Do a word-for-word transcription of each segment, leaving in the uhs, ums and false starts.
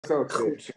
Goed.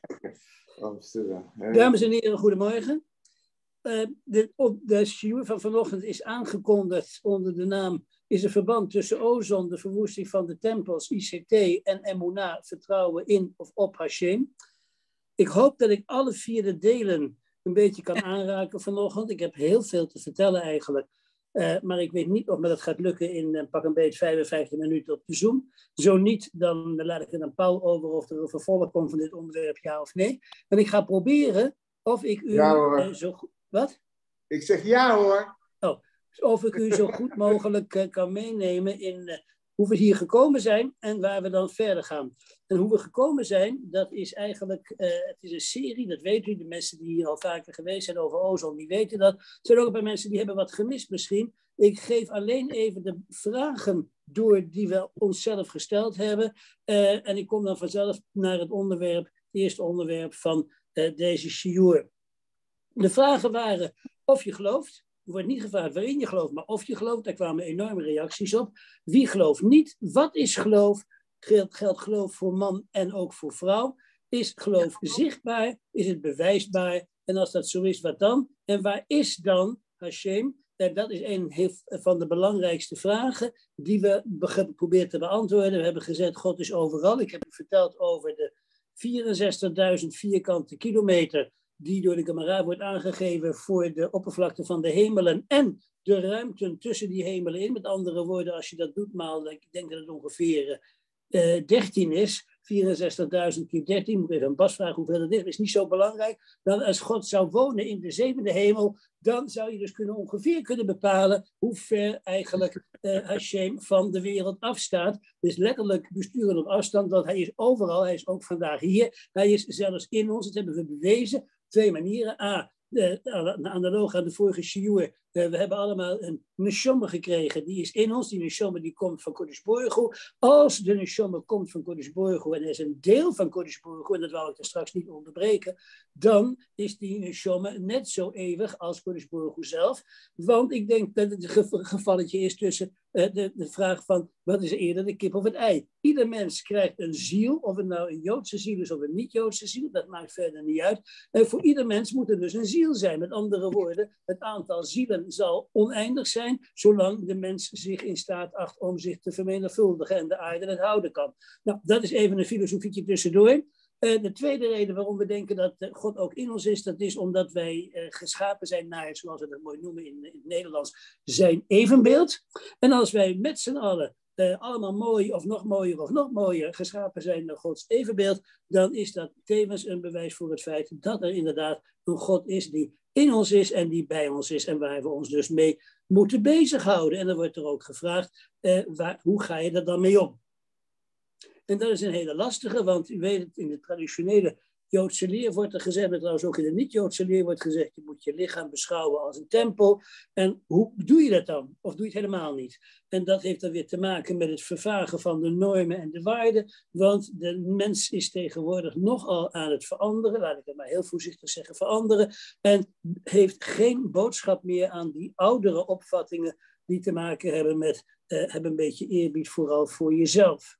Dames en heren, goedemorgen. Uh, de, op de shiur van vanochtend is aangekondigd onder de naam: is er verband tussen ozon, de verwoesting van de tempels, I C T en emunah, vertrouwen in of op Hashem. Ik hoop dat ik alle vier de delen een beetje kan aanraken vanochtend. Ik heb heel veel te vertellen eigenlijk. Uh, maar ik weet niet of me dat gaat lukken in uh, pak een beetje vijfenvijftig minuten op de Zoom. Zo niet, dan laat ik het aan Paul over of er een vervolg komt van dit onderwerp, ja of nee. En ik ga proberen of ik u ja, hoor. Uh, zo goed... Wat? Ik zeg ja hoor. Oh, of ik u zo goed mogelijk uh, kan meenemen in uh, hoe we hier gekomen zijn en waar we dan verder gaan. En hoe we gekomen zijn, dat is eigenlijk, uh, het is een serie, dat weet u, de mensen die hier al vaker geweest zijn over ozon, die weten dat. Er zijn ook een paar mensen die hebben wat gemist misschien. Ik geef alleen even de vragen door die we onszelf gesteld hebben. Uh, en ik kom dan vanzelf naar het onderwerp, het eerste onderwerp van uh, deze shiur. De vragen waren of je gelooft. Er wordt niet gevraagd waarin je gelooft, maar of je gelooft. Daar kwamen enorme reacties op. Wie gelooft niet? Wat is geloof? Geldt, geldt geloof voor man en ook voor vrouw? Is geloof zichtbaar? Is het bewijsbaar? En als dat zo is, wat dan? En waar is dan Hashem? En dat is een van de belangrijkste vragen die we proberen te beantwoorden. We hebben gezegd, God is overal. Ik heb u verteld over de vierenzestigduizend vierkante kilometer die door de Gemara wordt aangegeven voor de oppervlakte van de hemelen en de ruimten tussen die hemelen in. Met andere woorden, als je dat doet maal, ik denk dat het ongeveer uh, dertien is, vierenzestigduizend keer dertien, moet ik even aan Bas vragen hoeveel dat is, is niet zo belangrijk. Dan als God zou wonen in de zevende hemel, dan zou je dus kunnen ongeveer kunnen bepalen hoe ver eigenlijk uh, Hashem van de wereld afstaat. Dus letterlijk besturen op afstand, want hij is overal, hij is ook vandaag hier. Hij is zelfs in ons, dat hebben we bewezen. Twee manieren. A, de, de, analoog aan de vorige shiur. We hebben allemaal een neshama gekregen. Die is in ons. Die neshama die komt van Kodesh Baruch Hu. Als de neshama komt van Kodesh Baruch Hu en er is een deel van Kodesh Baruch Hu, en dat wil ik er straks niet onderbreken, dan is die neshama net zo eeuwig als Kodesh Baruch Hu zelf. Want ik denk dat het een gevalletje is tussen uh, de, de vraag van wat is eerder, de kip of het ei. Ieder mens krijgt een ziel, of het nou een Joodse ziel is of een niet-Joodse ziel, dat maakt verder niet uit. En voor ieder mens moet er dus een ziel zijn. Met andere woorden, het aantal zielen zal oneindig zijn, zolang de mens zich in staat acht om zich te vermenigvuldigen en de aarde het houden kan. Nou, dat is even een filosofietje tussendoor. Uh, de tweede reden waarom we denken dat uh, God ook in ons is, dat is omdat wij uh, geschapen zijn naar, zoals we dat mooi noemen in, in het Nederlands, zijn evenbeeld. En als wij met z'n allen Uh, allemaal mooi of nog mooier of nog mooier geschapen zijn naar Gods evenbeeld, dan is dat tevens een bewijs voor het feit dat er inderdaad een God is die in ons is en die bij ons is en waar we ons dus mee moeten bezighouden. En dan wordt er ook gevraagd, uh, waar, hoe ga je er dan mee om? En dat is een hele lastige, want u weet het, in de traditionele Joodse leer wordt er gezegd, maar trouwens ook in de niet-Joodse leer wordt gezegd, je moet je lichaam beschouwen als een tempel. En hoe doe je dat dan? Of doe je het helemaal niet? En dat heeft dan weer te maken met het vervagen van de normen en de waarden, want de mens is tegenwoordig nogal aan het veranderen, laat ik het maar heel voorzichtig zeggen, veranderen, en heeft geen boodschap meer aan die oudere opvattingen die te maken hebben met, uh, hebben een beetje eerbied vooral voor jezelf.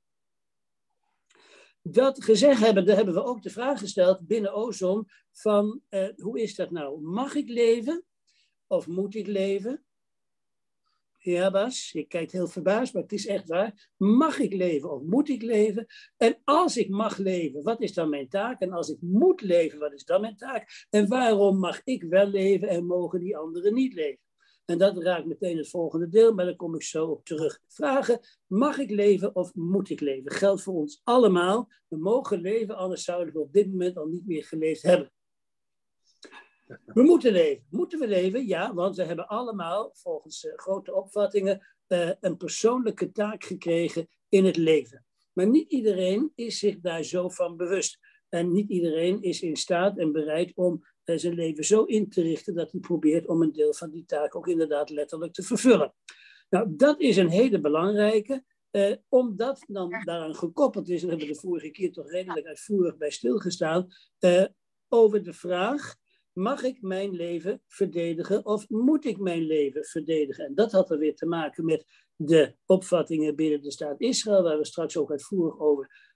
Dat gezegd hebben, daar hebben we ook de vraag gesteld binnen Ozon van uh, hoe is dat nou? Mag ik leven of moet ik leven? Ja Bas, je kijkt heel verbaasd, maar het is echt waar. Mag ik leven of moet ik leven? En als ik mag leven, wat is dan mijn taak? En als ik moet leven, wat is dan mijn taak? En waarom mag ik wel leven en mogen die anderen niet leven? En dat raakt meteen het volgende deel, maar daar kom ik zo op terug. Vragen, mag ik leven of moet ik leven? Geldt voor ons allemaal. We mogen leven, anders zouden we op dit moment al niet meer geleefd hebben. We moeten leven. Moeten we leven? Ja, want we hebben allemaal, volgens uh, grote opvattingen, uh, een persoonlijke taak gekregen in het leven. Maar niet iedereen is zich daar zo van bewust. En niet iedereen is in staat en bereid om uh, zijn leven zo in te richten dat hij probeert om een deel van die taak ook inderdaad letterlijk te vervullen. Nou, dat is een hele belangrijke. Uh, omdat dan daaraan gekoppeld is, en hebben we de vorige keer toch redelijk uitvoerig bij stilgestaan, uh, over de vraag, mag ik mijn leven verdedigen of moet ik mijn leven verdedigen? En dat had er weer te maken met de opvattingen binnen de staat Israël, waar we straks ook uitvoerig over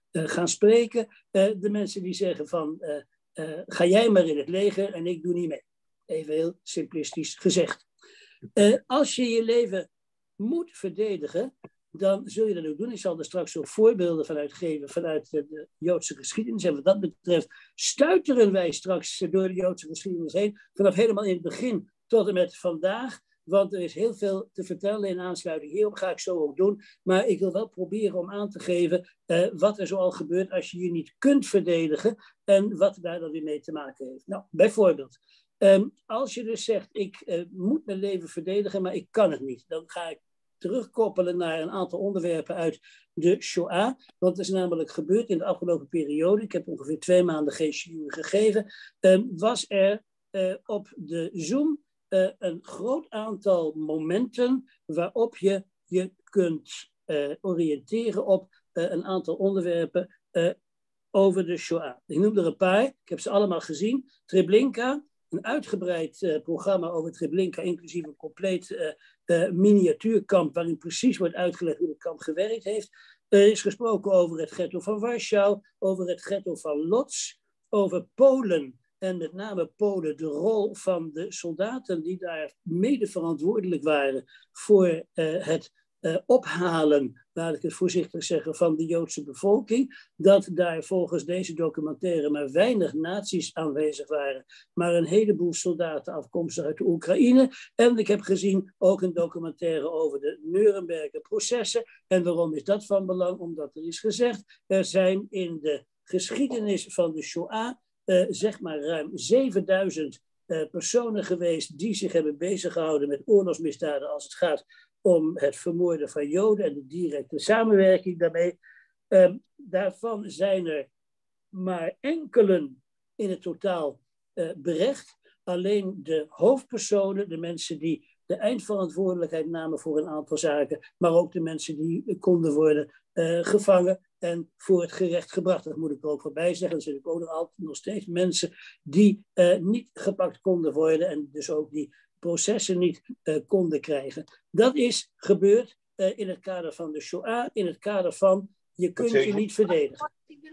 uh, gaan spreken. Uh, de mensen die zeggen van, uh, uh, ga jij maar in het leger en ik doe niet mee. Even heel simplistisch gezegd. Uh, als je je leven moet verdedigen, dan zul je dat ook doen. Ik zal er straks ook voorbeelden vanuit geven, vanuit de, de Joodse geschiedenis. En wat dat betreft stuiteren wij straks door de Joodse geschiedenis heen, vanaf helemaal in het begin tot en met vandaag. Want er is heel veel te vertellen in aansluiting hierop, ga ik zo ook doen. Maar ik wil wel proberen om aan te geven uh, wat er zoal gebeurt als je je niet kunt verdedigen en wat daar dan weer mee te maken heeft. Nou, bijvoorbeeld, um, als je dus zegt, ik uh, moet mijn leven verdedigen, maar ik kan het niet, dan ga ik terugkoppelen naar een aantal onderwerpen uit de Shoah. Want het is namelijk gebeurd in de afgelopen periode, ik heb ongeveer twee maanden geen shiur gegeven, um, was er uh, op de Zoom uh, een groot aantal momenten waarop je je kunt uh, oriënteren op uh, een aantal onderwerpen uh, over de Shoah. Ik noem er een paar, ik heb ze allemaal gezien. Treblinka, een uitgebreid uh, programma over Treblinka, inclusief een compleet uh, uh, miniatuurkamp, waarin precies wordt uitgelegd hoe het kamp gewerkt heeft. Er is gesproken over het ghetto van Warschau, over het ghetto van Lodz, over Polen en met name Polen, de rol van de soldaten die daar mede verantwoordelijk waren voor uh, het uh, ophalen, laat ik het voorzichtig zeggen, van de Joodse bevolking, dat daar volgens deze documentaire maar weinig nazi's aanwezig waren, maar een heleboel soldaten afkomstig uit de Oekraïne. En ik heb gezien ook een documentaire over de Nuremberger processen. En waarom is dat van belang? Omdat er is gezegd, er zijn in de geschiedenis van de Shoah Uh, zeg maar ruim zevenduizend uh, personen geweest die zich hebben beziggehouden met oorlogsmisdaden als het gaat om het vermoorden van Joden en de directe samenwerking daarmee. Uh, daarvan zijn er maar enkelen in het totaal uh, berecht. Alleen de hoofdpersonen, de mensen die de eindverantwoordelijkheid namen voor een aantal zaken, maar ook de mensen die konden worden uh, gevangen en voor het gerecht gebracht. Dat moet ik er ook voorbij zeggen. Er zijn ook nog, altijd, nog steeds mensen die uh, niet gepakt konden worden en dus ook die processen niet uh, konden krijgen. Dat is gebeurd uh, in het kader van de Shoah, in het kader van je kunt je niet verdedigen.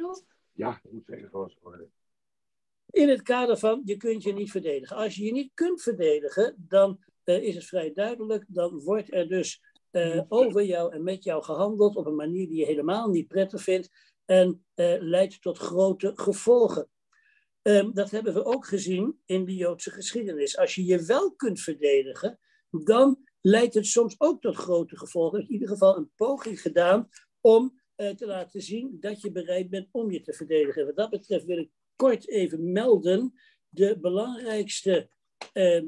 Ja, dat moet zeker zoals worden. In het kader van je kunt je niet verdedigen. Als je je niet kunt verdedigen, dan uh, is het vrij duidelijk, dan wordt er dus Uh, over jou en met jou gehandeld op een manier die je helemaal niet prettig vindt en uh, leidt tot grote gevolgen. Um, dat hebben we ook gezien in de Joodse geschiedenis. Als je je wel kunt verdedigen, dan leidt het soms ook tot grote gevolgen. In ieder geval een poging gedaan om uh, te laten zien dat je bereid bent om je te verdedigen. Wat dat betreft wil ik kort even melden de belangrijkste uh,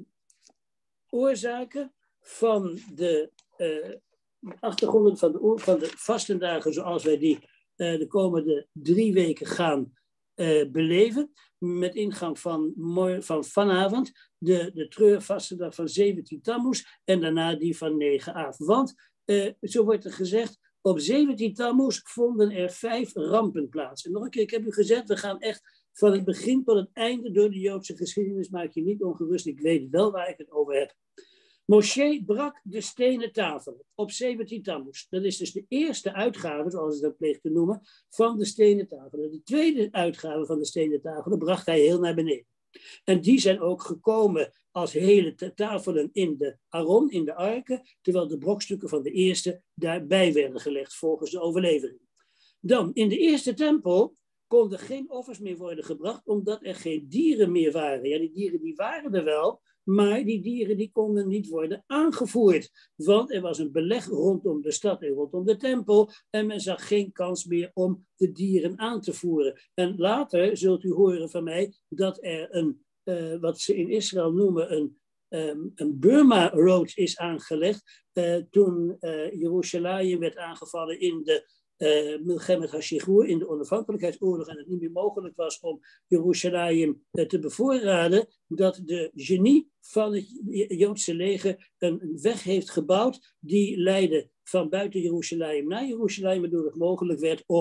oorzaken van de Uh, achtergronden van de, van de vastendagen zoals wij die uh, de komende drie weken gaan uh, beleven. Met ingang van, van vanavond de, de treurvastendag van zeventien Tammuz en daarna die van negen Av. Want, uh, zo wordt er gezegd, op zeventien Tammuz vonden er vijf rampen plaats. En nog een keer, ik heb u gezegd, we gaan echt van het begin tot het einde door de Joodse geschiedenis. Maak je niet ongerust, ik weet wel waar ik het over heb. Moshe brak de stenen tafel op zeventien Tammuz. Dat is dus de eerste uitgave, zoals ik dat pleeg te noemen, van de stenen tafel. De tweede uitgave van de stenen tafel bracht hij heel naar beneden. En die zijn ook gekomen als hele tafelen in de Aron, in de arken, terwijl de brokstukken van de eerste daarbij werden gelegd, volgens de overlevering. Dan, in de eerste tempel konden geen offers meer worden gebracht, omdat er geen dieren meer waren. Ja, die dieren die waren er wel, maar die dieren die konden niet worden aangevoerd. Want er was een beleg rondom de stad en rondom de tempel. En men zag geen kans meer om de dieren aan te voeren. En later zult u horen van mij dat er een, uh, wat ze in Israël noemen, een, um, een Burma Road is aangelegd. Uh, toen uh, Jeruzalem werd aangevallen in de Uh, Milchemet HaShichur, in de onafhankelijkheidsoorlog, en het niet meer mogelijk was om Jeruzalem uh, te bevoorraden, dat de genie van het Joodse leger een weg heeft gebouwd die leidde van buiten Jeruzalem naar Jeruzalem, waardoor het mogelijk werd om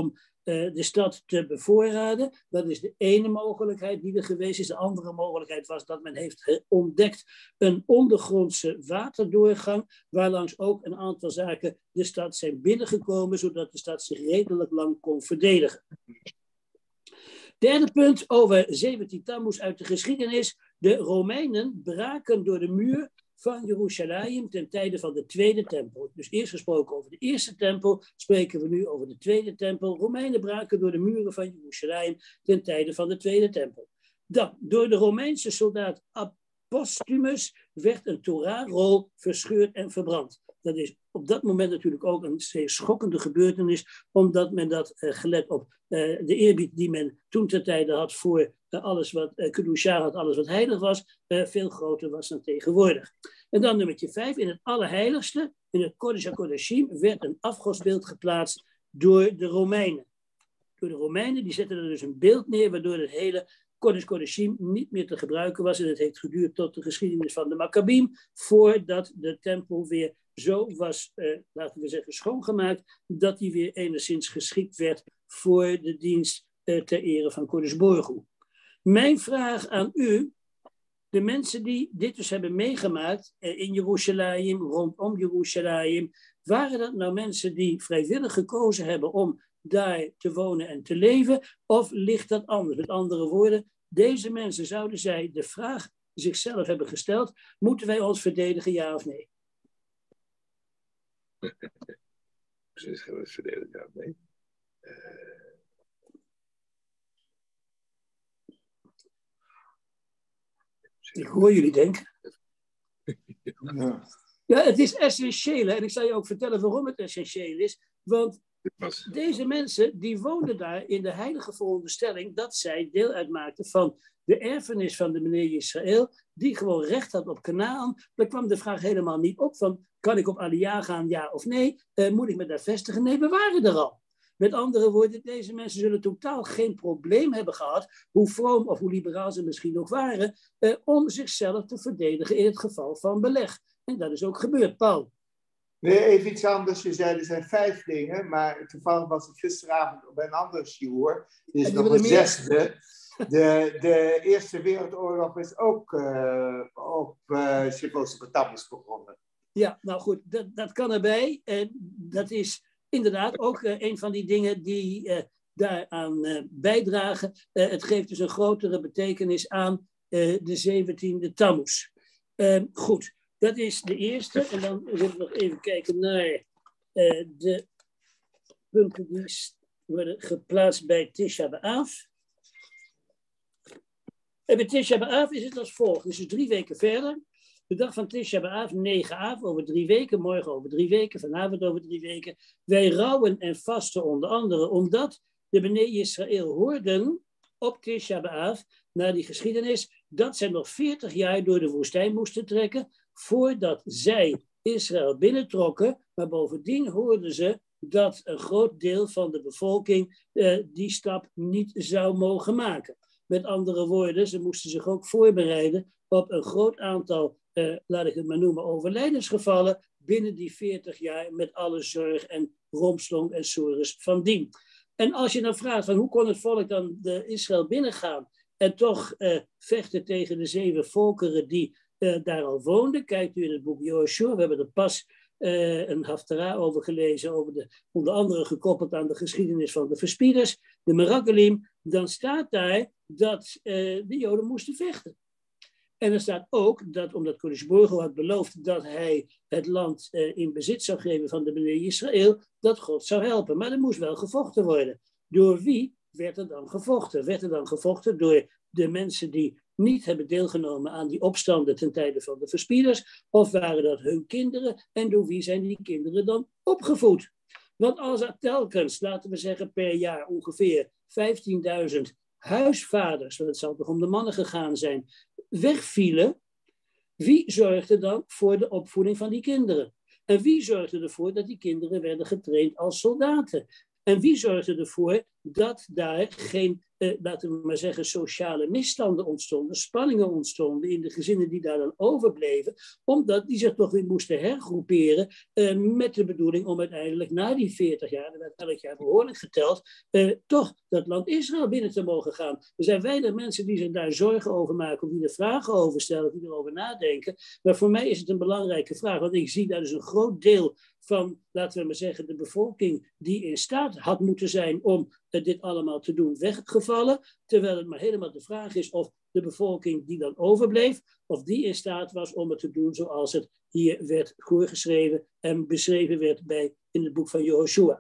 uh, de stad te bevoorraden. Dat is de ene mogelijkheid die er geweest is. De andere mogelijkheid was dat men heeft ontdekt een ondergrondse waterdoorgang, waarlangs ook een aantal zaken de stad zijn binnengekomen, zodat de stad zich redelijk lang kon verdedigen. Derde punt over zeventien Tammuz uit de geschiedenis. De Romeinen braken door de muur van Jeruzalem ten tijde van de Tweede Tempel. Dus eerst gesproken over de Eerste Tempel, spreken we nu over de Tweede Tempel. Romeinen braken door de muren van Jeruzalem ten tijde van de Tweede Tempel. Dan, door de Romeinse soldaat Postumus werd een Torahrol verscheurd en verbrand. Dat is op dat moment natuurlijk ook een zeer schokkende gebeurtenis, omdat men dat, uh, gelet op uh, de eerbied die men toen ter tijde had voor uh, alles wat uh, Kedusha had, alles wat heilig was, uh, veel groter was dan tegenwoordig. En dan nummertje vijf, in het Allerheiligste, in het Kodesh HaKodashim, werd een afgodsbeeld geplaatst door de Romeinen. Door de Romeinen, die zetten er dus een beeld neer, waardoor het hele Kodesh HaKodashim niet meer te gebruiken was. En het heeft geduurd tot de geschiedenis van de Maccabim, voordat de tempel weer zo was, uh, laten we zeggen, schoongemaakt, dat die weer enigszins geschikt werd voor de dienst uh, ter ere van Kodesh Baruch Hu. Mijn vraag aan u, de mensen die dit dus hebben meegemaakt uh, in Jeruzalem, rondom Jeruzalem, waren dat nou mensen die vrijwillig gekozen hebben om daar te wonen en te leven, of ligt dat anders? Met andere woorden, deze mensen, zouden zij de vraag zichzelf hebben gesteld, moeten wij ons verdedigen, ja of nee? Precies, gaan we het verdedigen, ja of nee? Uh... Ik hoor jullie denken. Ja. Ja, het is essentieel, hè? En ik zal je ook vertellen waarom het essentieel is, want deze mensen, die woonden daar in de heilige veronderstelling dat zij deel uitmaakten van de erfenis van de meneer Israël, die gewoon recht had op Kanaan. Daar kwam de vraag helemaal niet op van, kan ik op Aliyah gaan, ja of nee? Uh, moet ik me daar vestigen? Nee, we waren er al. Met andere woorden, deze mensen zullen totaal geen probleem hebben gehad, hoe vroom of hoe liberaal ze misschien ook waren, uh, om zichzelf te verdedigen in het geval van beleg. En dat is ook gebeurd, Paul. Nee, even iets anders. Je zei er zijn vijf dingen, maar toevallig was ik gisteravond bij een andere sjoer. Er is nog een zesde. De, de Eerste Wereldoorlog is ook uh, op uh, Sebotamus begonnen. Ja, nou goed, dat, dat kan erbij. Uh, dat is inderdaad ook uh, een van die dingen die uh, daaraan uh, bijdragen. Uh, het geeft dus een grotere betekenis aan uh, de zeventiende Tammuz. Uh, goed. Dat is de eerste. En dan wil ik nog even kijken naar uh, de punten die worden geplaatst bij Tisha B'Av. En bij Tisha B'Av is het als volgt. Dus, dus drie weken verder. De dag van Tisha B'Av, negen av, over drie weken. Morgen over drie weken. Vanavond over drie weken. Wij rouwen en vasten onder andere omdat de Bnei Israël hoorden op Tisha B'Av, naar die geschiedenis, dat zij nog veertig jaar door de woestijn moesten trekken voordat zij Israël binnentrokken, maar bovendien hoorden ze dat een groot deel van de bevolking uh, die stap niet zou mogen maken. Met andere woorden, ze moesten zich ook voorbereiden op een groot aantal, uh, laat ik het maar noemen, overlijdensgevallen binnen die veertig jaar met alle zorg en rompslomp en sores van dien. En als je dan vraagt van hoe kon het volk dan de Israël binnengaan en toch uh, vechten tegen de zeven volkeren die Uh, daar al woonde. Kijkt u in het boek Joshua, we hebben er pas uh, een Haftarah over gelezen, over de, onder andere gekoppeld aan de geschiedenis van de verspieders, de Meraglim, dan staat daar dat uh, de Joden moesten vechten. En er staat ook dat, omdat Kodesh Baruch Hu had beloofd dat hij het land uh, in bezit zou geven van de Bnei Israël, dat God zou helpen. Maar er moest wel gevochten worden. Door wie werd er dan gevochten? Werd er dan gevochten door de mensen die niet hebben deelgenomen aan die opstanden ten tijde van de verspieders, of waren dat hun kinderen, en door wie zijn die kinderen dan opgevoed? Want als er telkens, laten we zeggen per jaar ongeveer vijftienduizend huisvaders, want het zal toch om de mannen gegaan zijn, wegvielen, wie zorgde dan voor de opvoeding van die kinderen? En wie zorgde ervoor dat die kinderen werden getraind als soldaten? En wie zorgde ervoor dat daar geen uh, laten we maar zeggen, sociale misstanden ontstonden, spanningen ontstonden in de gezinnen die daar dan overbleven, omdat die zich toch weer moesten hergroeperen uh, met de bedoeling om uiteindelijk na die veertig jaar, er werd elk jaar behoorlijk geteld, uh, toch dat land Israël binnen te mogen gaan. Er zijn weinig mensen die zich daar zorgen over maken, of die er vragen over stellen, die erover nadenken. Maar voor mij is het een belangrijke vraag, want ik zie daar dus een groot deel van, laten we maar zeggen, de bevolking die in staat had moeten zijn om uh, dit allemaal te doen, weggevallen. Terwijl het maar helemaal de vraag is of de bevolking die dan overbleef, of die in staat was om het te doen zoals het hier werd voorgeschreven en beschreven werd bij, in het boek van Joshua.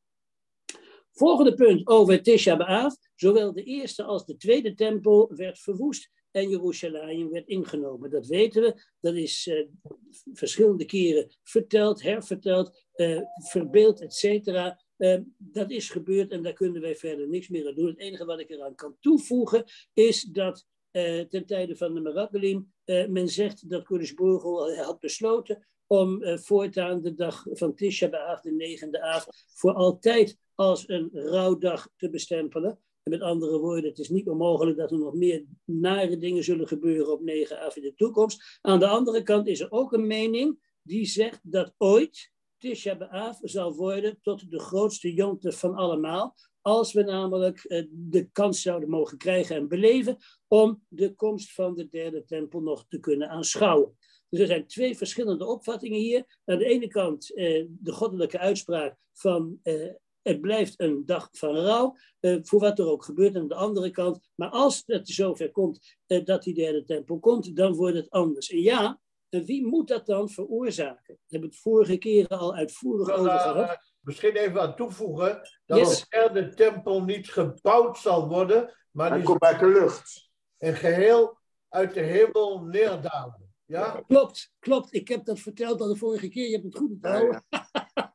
Volgende punt over Tisha B'Av. Zowel de eerste als de tweede tempel werd verwoest en Jeruzalem werd ingenomen. Dat weten we. Dat is uh, verschillende keren verteld, herverteld, uh, verbeeld, et cetera. Uh, dat is gebeurd en daar kunnen wij verder niks meer aan doen. Het enige wat ik eraan kan toevoegen is dat uh, ten tijde van de Meragelim uh, men zegt dat Kodesh Baruch Hu had besloten om uh, voortaan de dag van Tisha B'Av, de negende Av, voor altijd als een rouwdag te bestempelen. En met andere woorden, het is niet onmogelijk dat er nog meer nare dingen zullen gebeuren op negen Av in de toekomst. Aan de andere kant is er ook een mening die zegt dat ooit Tisha B'Av zal worden tot de grootste jonte van allemaal, als we namelijk uh, de kans zouden mogen krijgen en beleven om de komst van de derde tempel nog te kunnen aanschouwen. Dus er zijn twee verschillende opvattingen hier. Aan de ene kant uh, de goddelijke uitspraak van uh, het blijft een dag van rouw, uh, voor wat er ook gebeurt. En aan de andere kant, maar als het zover komt uh, dat die derde tempel komt, dan wordt het anders. En ja, en wie moet dat dan veroorzaken? We hebben het vorige keren al uitvoerig dan, over uh, gehad. Misschien even aan toevoegen dat Yes. de derde tempel niet gebouwd zal worden, maar Hij die komt uit de lucht. in geheel uit de hemel neerdalen. Ja? Klopt, klopt. Ik heb dat verteld al de vorige keer. Je hebt het goed onthouden. Ja,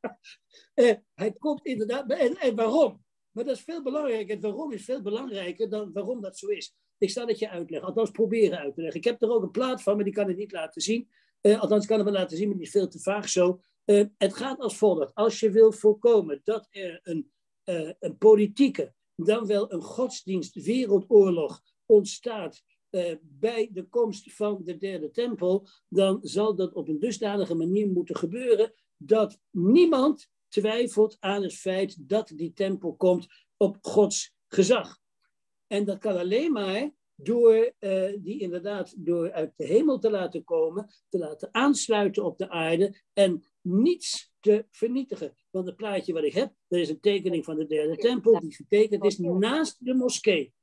uh, hij komt inderdaad. En, en waarom? Maar dat is veel belangrijker. Het waarom is veel belangrijker dan waarom dat zo is. Ik zal het je uitleggen. Althans, proberen uit te leggen. Ik heb er ook een plaat van, maar die kan ik niet laten zien. Uh, althans, ik kan het wel laten zien, maar die is veel te vaag zo. Uh, het gaat als volgt. Als je wil voorkomen dat er een, uh, een politieke, dan wel een godsdienst wereldoorlog ontstaat uh, bij de komst van de derde tempel, dan zal dat op een dusdanige manier moeten gebeuren dat niemand twijfelt aan het feit dat die tempel komt op Gods gezag. En dat kan alleen maar door uh, die inderdaad door uit de hemel te laten komen, te laten aansluiten op de aarde en niets te vernietigen. Want het plaatje wat ik heb, dat is een tekening van de derde tempel, die getekend is naast de moskee.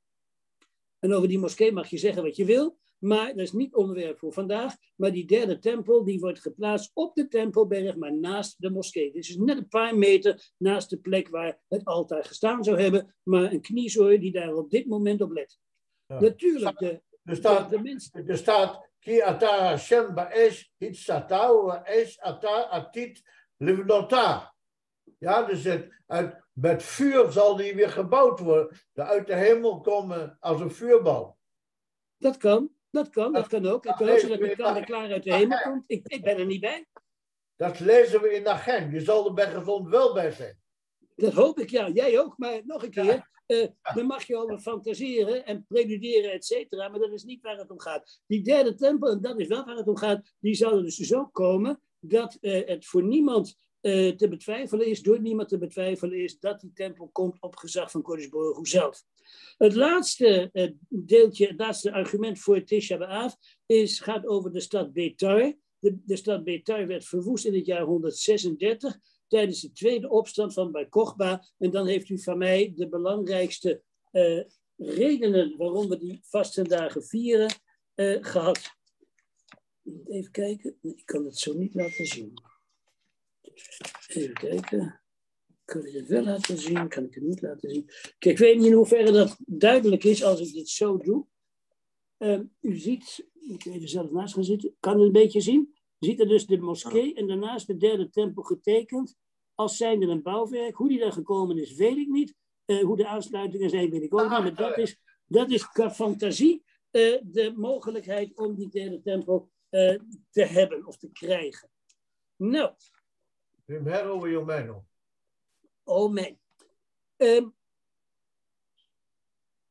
En over die moskee mag je zeggen wat je wil, maar dat is niet onderwerp voor vandaag. Maar die derde tempel, die wordt geplaatst op de tempelberg, maar naast de moskee. Dit is net een paar meter naast de plek waar het altaar gestaan zou hebben, maar een kniezooi die daar op dit moment op let. Ja. Natuurlijk, de, er staat, de, de mensen... Er staat, Ki ata Hashem ba'esh hitzatau wa'esh ata atit livnota. Ja, dus het, uit, met vuur zal die weer gebouwd worden. De uit de hemel komen als een vuurbal. Dat kan, dat kan, dat kan ook. Het kan ook zo dat het kan en klaar uit de hemel komt. Ik, ik ben er niet bij. Dat lezen we in Agent. Je zal er bij gezond wel bij zijn. Dat hoop ik, ja. Jij ook, maar nog een keer. Uh, dan mag je over fantaseren en preluderen, et cetera. Maar dat is niet waar het om gaat. Die derde tempel, en dat is wel waar het om gaat, die zal er dus zo komen dat uh, het voor niemand uh, te betwijfelen is, door niemand te betwijfelen is, dat die tempel komt op gezag van Kodesh Baruch Hu zelf. Het laatste uh, deeltje, het laatste argument voor Tisha B'Av is, gaat over de stad Beitar. De, de stad Beitar werd verwoest in het jaar honderdzesendertig tijdens de tweede opstand van Bar Kochba. En dan heeft u van mij de belangrijkste uh, redenen waarom we die vastendagen vieren uh, gehad. Even kijken, ik kan het zo niet laten zien. Even kijken. Kan ik het wel laten zien? Kan ik het niet laten zien? Kijk, ik weet niet in hoeverre dat duidelijk is als ik dit zo doe. Uh, u ziet, ik even zelf naast gaan zitten. Kan u een beetje zien? U ziet er dus de moskee en daarnaast de derde tempel getekend. Als zijnde een bouwwerk. Hoe die daar gekomen is, weet ik niet. Uh, hoe de aansluitingen zijn, weet ik ook niet. Maar dat is, dat is qua fantasie uh, de mogelijkheid om die derde tempel uh, te hebben of te krijgen. Nou. Oh, mijn. Um,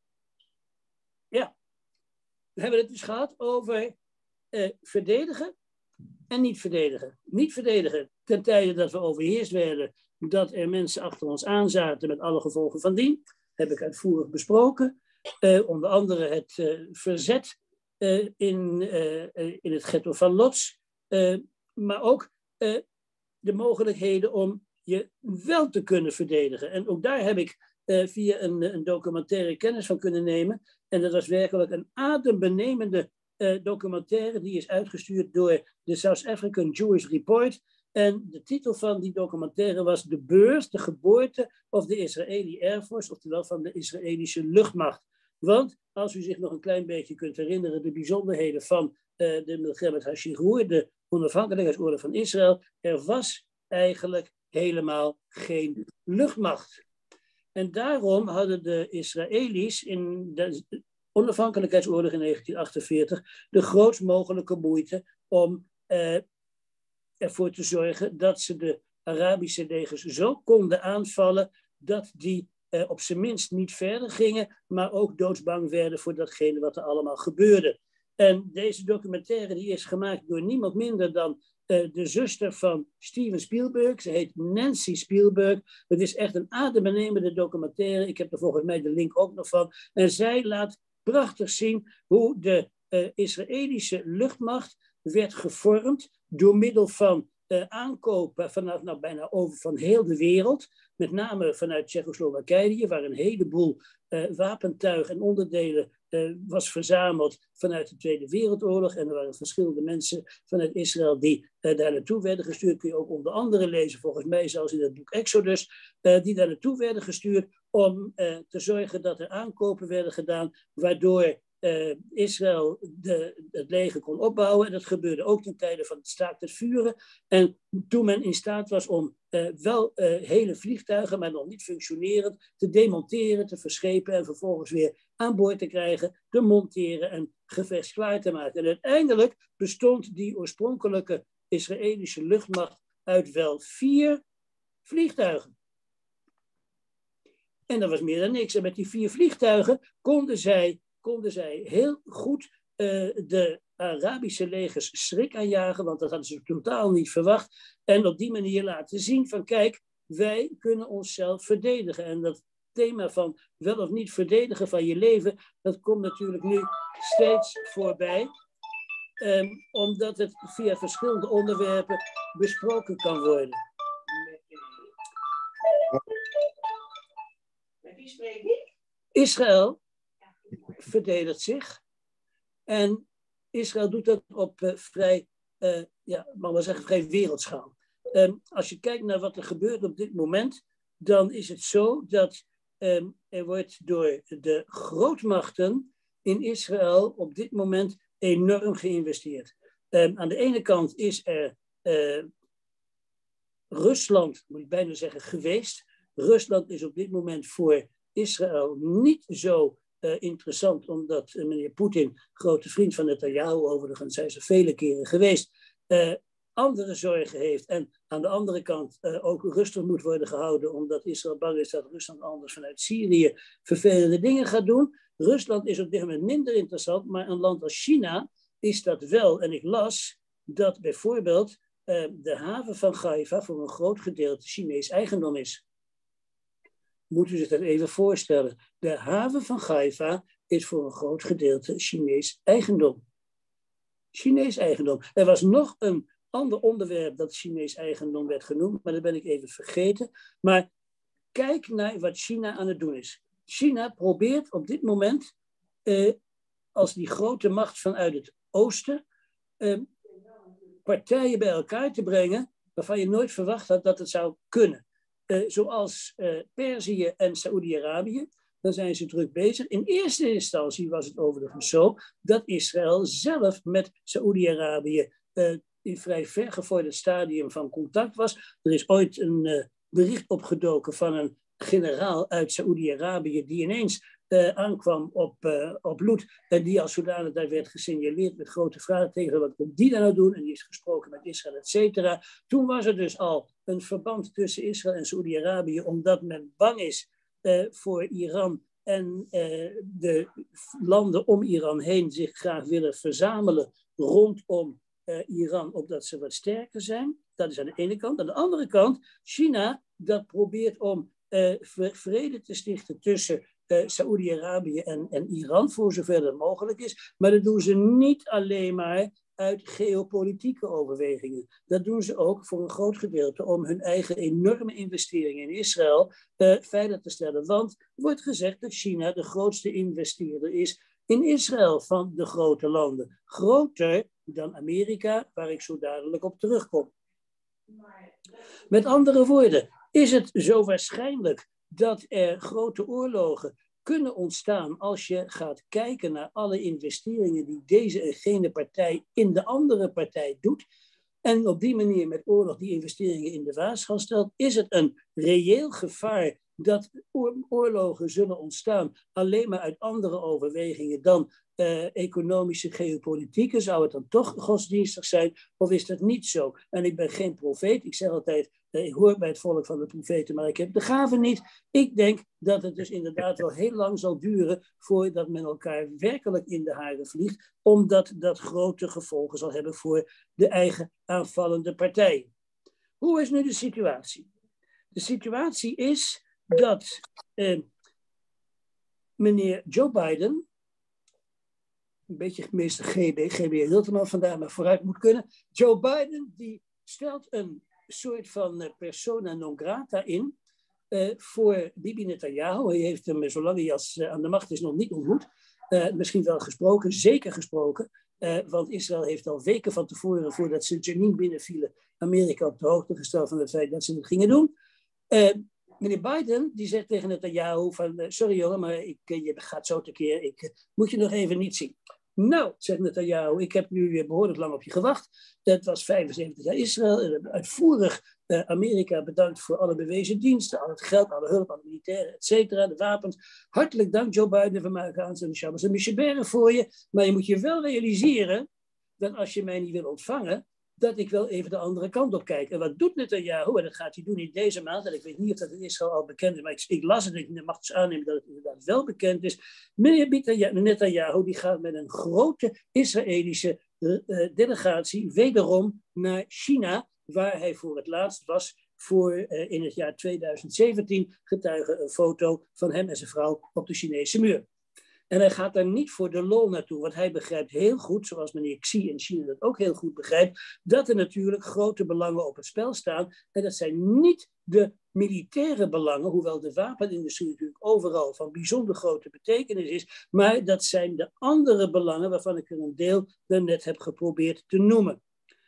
hebben we het dus gehad over uh, verdedigen en niet verdedigen. Niet verdedigen ten tijde dat we overheerst werden, dat er mensen achter ons aanzaten met alle gevolgen van dien. Heb ik uitvoerig besproken. Uh, onder andere het uh, verzet uh, in, uh, uh, in het ghetto van Lodz. Uh, maar ook uh, de mogelijkheden om je wel te kunnen verdedigen. En ook daar heb ik uh, via een, een documentaire kennis van kunnen nemen. En dat was werkelijk een adembenemende uh, documentaire. Die is uitgestuurd door de South African Jewish Report. En de titel van die documentaire was De Birth, de geboorte of de Israëli Air Force, oftewel van de Israëlische luchtmacht. Want, als u zich nog een klein beetje kunt herinneren, de bijzonderheden van uh, de Milchemet HaShigur, de onafhankelijkheidsoorlog van Israël, er was eigenlijk helemaal geen luchtmacht. En daarom hadden de Israëli's in de onafhankelijkheidsoorlog in negentien achtenveertig de grootst mogelijke moeite om uh, ervoor te zorgen dat ze de Arabische legers zo konden aanvallen dat die uh, op zijn minst niet verder gingen, maar ook doodsbang werden voor datgene wat er allemaal gebeurde. En deze documentaire die is gemaakt door niemand minder dan uh, de zuster van Steven Spielberg. Ze heet Nancy Spielberg. Het is echt een adembenemende documentaire. Ik heb er volgens mij de link ook nog van. En zij laat prachtig zien hoe de uh, Israëlische luchtmacht werd gevormd door middel van uh, aankopen vanaf nou, bijna over van heel de wereld. Met name vanuit Tsjechoslowakije, waar een heleboel uh, wapentuig en onderdelen uh, was verzameld vanuit de Tweede Wereldoorlog. En er waren verschillende mensen vanuit Israël die uh, daar naartoe werden gestuurd. Kun je ook onder andere lezen, volgens mij zelfs in het boek Exodus, uh, die daar naartoe werden gestuurd om uh, te zorgen dat er aankopen werden gedaan, waardoor Uh, Israël de, het leger kon opbouwen. En dat gebeurde ook ten tijde van het staakt het vuren. En toen men in staat was om uh, wel uh, hele vliegtuigen, maar nog niet functionerend, te demonteren, te verschepen en vervolgens weer aan boord te krijgen, te monteren en gevechtsklaar te maken. En uiteindelijk bestond die oorspronkelijke Israëlische luchtmacht uit wel vier vliegtuigen. En dat was meer dan niks. En met die vier vliegtuigen konden zij konden zij heel goed uh, de Arabische legers schrik aanjagen, want dat hadden ze totaal niet verwacht. En op die manier laten zien van kijk, wij kunnen onszelf verdedigen. En dat thema van wel of niet verdedigen van je leven, dat komt natuurlijk nu steeds voorbij. Um, omdat het via verschillende onderwerpen besproken kan worden. Met wie spreek ik? Israël verdedigt zich. En Israël doet dat op uh, vrij, uh, ja, mag maar zeggen, vrij wereldschaal. Um, als je kijkt naar wat er gebeurt op dit moment, dan is het zo dat um, er wordt door de grootmachten in Israël op dit moment enorm geïnvesteerd. Um, aan de ene kant is er uh, Rusland, moet ik bijna zeggen, geweest. Rusland is op dit moment voor Israël niet zo Uh, interessant, omdat uh, meneer Poetin, grote vriend van Netanyahu, overigens zijn ze vele keren geweest, uh, andere zorgen heeft en aan de andere kant uh, ook rustig moet worden gehouden, omdat Israël bang is dat Rusland anders vanuit Syrië vervelende dingen gaat doen. Rusland is op dit moment minder interessant, maar een land als China is dat wel. En ik las dat bijvoorbeeld uh, de haven van Haifa voor een groot gedeelte Chinees eigendom is. Moet u zich dat even voorstellen. De haven van Haifa is voor een groot gedeelte Chinees eigendom. Chinees eigendom. Er was nog een ander onderwerp dat Chinees eigendom werd genoemd, maar dat ben ik even vergeten. Maar kijk naar wat China aan het doen is. China probeert op dit moment, eh, als die grote macht vanuit het oosten, eh, partijen bij elkaar te brengen waarvan je nooit verwacht had dat het zou kunnen. Uh, zoals uh, Perzië en Saoedi-Arabië, dan zijn ze druk bezig. In eerste instantie was het overigens zo dat Israël zelf met Saoedi-Arabië uh, in vrij vergevorderd stadium van contact was. Er is ooit een uh, bericht opgedoken van een generaal uit Saoedi-Arabië die ineens uh, aankwam op, uh, op Loed en die als zodanig daar werd gesignaleerd met grote vraagtekens. Wat komt die daar nou doen? En die is gesproken met Israël, et cetera. Toen was er dus al een verband tussen Israël en Saoedi-Arabië, omdat men bang is uh, voor Iran en uh, de landen om Iran heen zich graag willen verzamelen rondom uh, Iran, opdat ze wat sterker zijn. Dat is aan de ene kant. Aan de andere kant, China dat probeert om uh, vrede te stichten tussen uh, Saoedi-Arabië en, en Iran, voor zover dat mogelijk is. Maar dat doen ze niet alleen maar uit geopolitieke overwegingen. Dat doen ze ook voor een groot gedeelte om hun eigen enorme investeringen in Israël uh, veilig te stellen. Want er wordt gezegd dat China de grootste investeerder is in Israël van de grote landen. Groter dan Amerika, waar ik zo dadelijk op terugkom. Met andere woorden, is het zo waarschijnlijk dat er grote oorlogen kunnen ontstaan als je gaat kijken naar alle investeringen die deze en gene partij in de andere partij doet en op die manier met oorlog die investeringen in de waagschaal stelt, is het een reëel gevaar dat oorlogen zullen ontstaan alleen maar uit andere overwegingen dan uh, economische, geopolitieke? Zou het dan toch godsdienstig zijn of is dat niet zo? En ik ben geen profeet, ik zeg altijd, uh, ik hoor bij het volk van de profeten, maar ik heb de gave niet. Ik denk dat het dus inderdaad wel heel lang zal duren voordat men elkaar werkelijk in de haren vliegt, omdat dat grote gevolgen zal hebben voor de eigen aanvallende partijen. Hoe is nu de situatie? De situatie is dat eh, meneer Joe Biden, een beetje meester G B, G B Hilterman vandaag maar vooruit moet kunnen, Joe Biden die stelt een soort van uh, persona non grata in uh, voor Bibi Netanyahu. Hij heeft hem, zolang hij als, uh, aan de macht is, nog niet ontmoet. Uh, misschien wel gesproken, zeker gesproken. Uh, want Israël heeft al weken van tevoren, voordat ze Jenin binnenvielen, Amerika op de hoogte gesteld van het feit dat ze het gingen doen. Uh, Meneer Biden, die zegt tegen Netanyahu van, uh, sorry jongen, maar ik, uh, je gaat zo tekeer, ik uh, moet je nog even niet zien. Nou, zegt Netanyahu, ik heb nu behoorlijk lang op je gewacht. Het was vijfenzeventig jaar Israël. Uh, uitvoerig uh, Amerika bedankt voor alle bewezen diensten, al het geld, alle hulp, alle militairen, et cetera, de wapens. Hartelijk dank Joe Biden, we maken aan zo'n Shabbos en Mishaberen voor je. Maar je moet je wel realiseren dat als je mij niet wil ontvangen, dat ik wel even de andere kant op kijk. En wat doet Netanyahu? En dat gaat hij doen in deze maand. En ik weet niet of dat in Israël al bekend is, maar ik, ik las het en ik mag dus aannemen dat het inderdaad wel bekend is. Meneer Netanyahu die gaat met een grote Israëlische uh, delegatie wederom naar China, waar hij voor het laatst was voor uh, in het jaar tweeduizend zeventien getuige een foto van hem en zijn vrouw op de Chinese muur. En hij gaat daar niet voor de lol naartoe, want hij begrijpt heel goed, zoals meneer Xi in China dat ook heel goed begrijpt, dat er natuurlijk grote belangen op het spel staan. En dat zijn niet de militaire belangen, hoewel de wapenindustrie natuurlijk overal van bijzonder grote betekenis is, maar dat zijn de andere belangen waarvan ik er een deel net heb geprobeerd te noemen.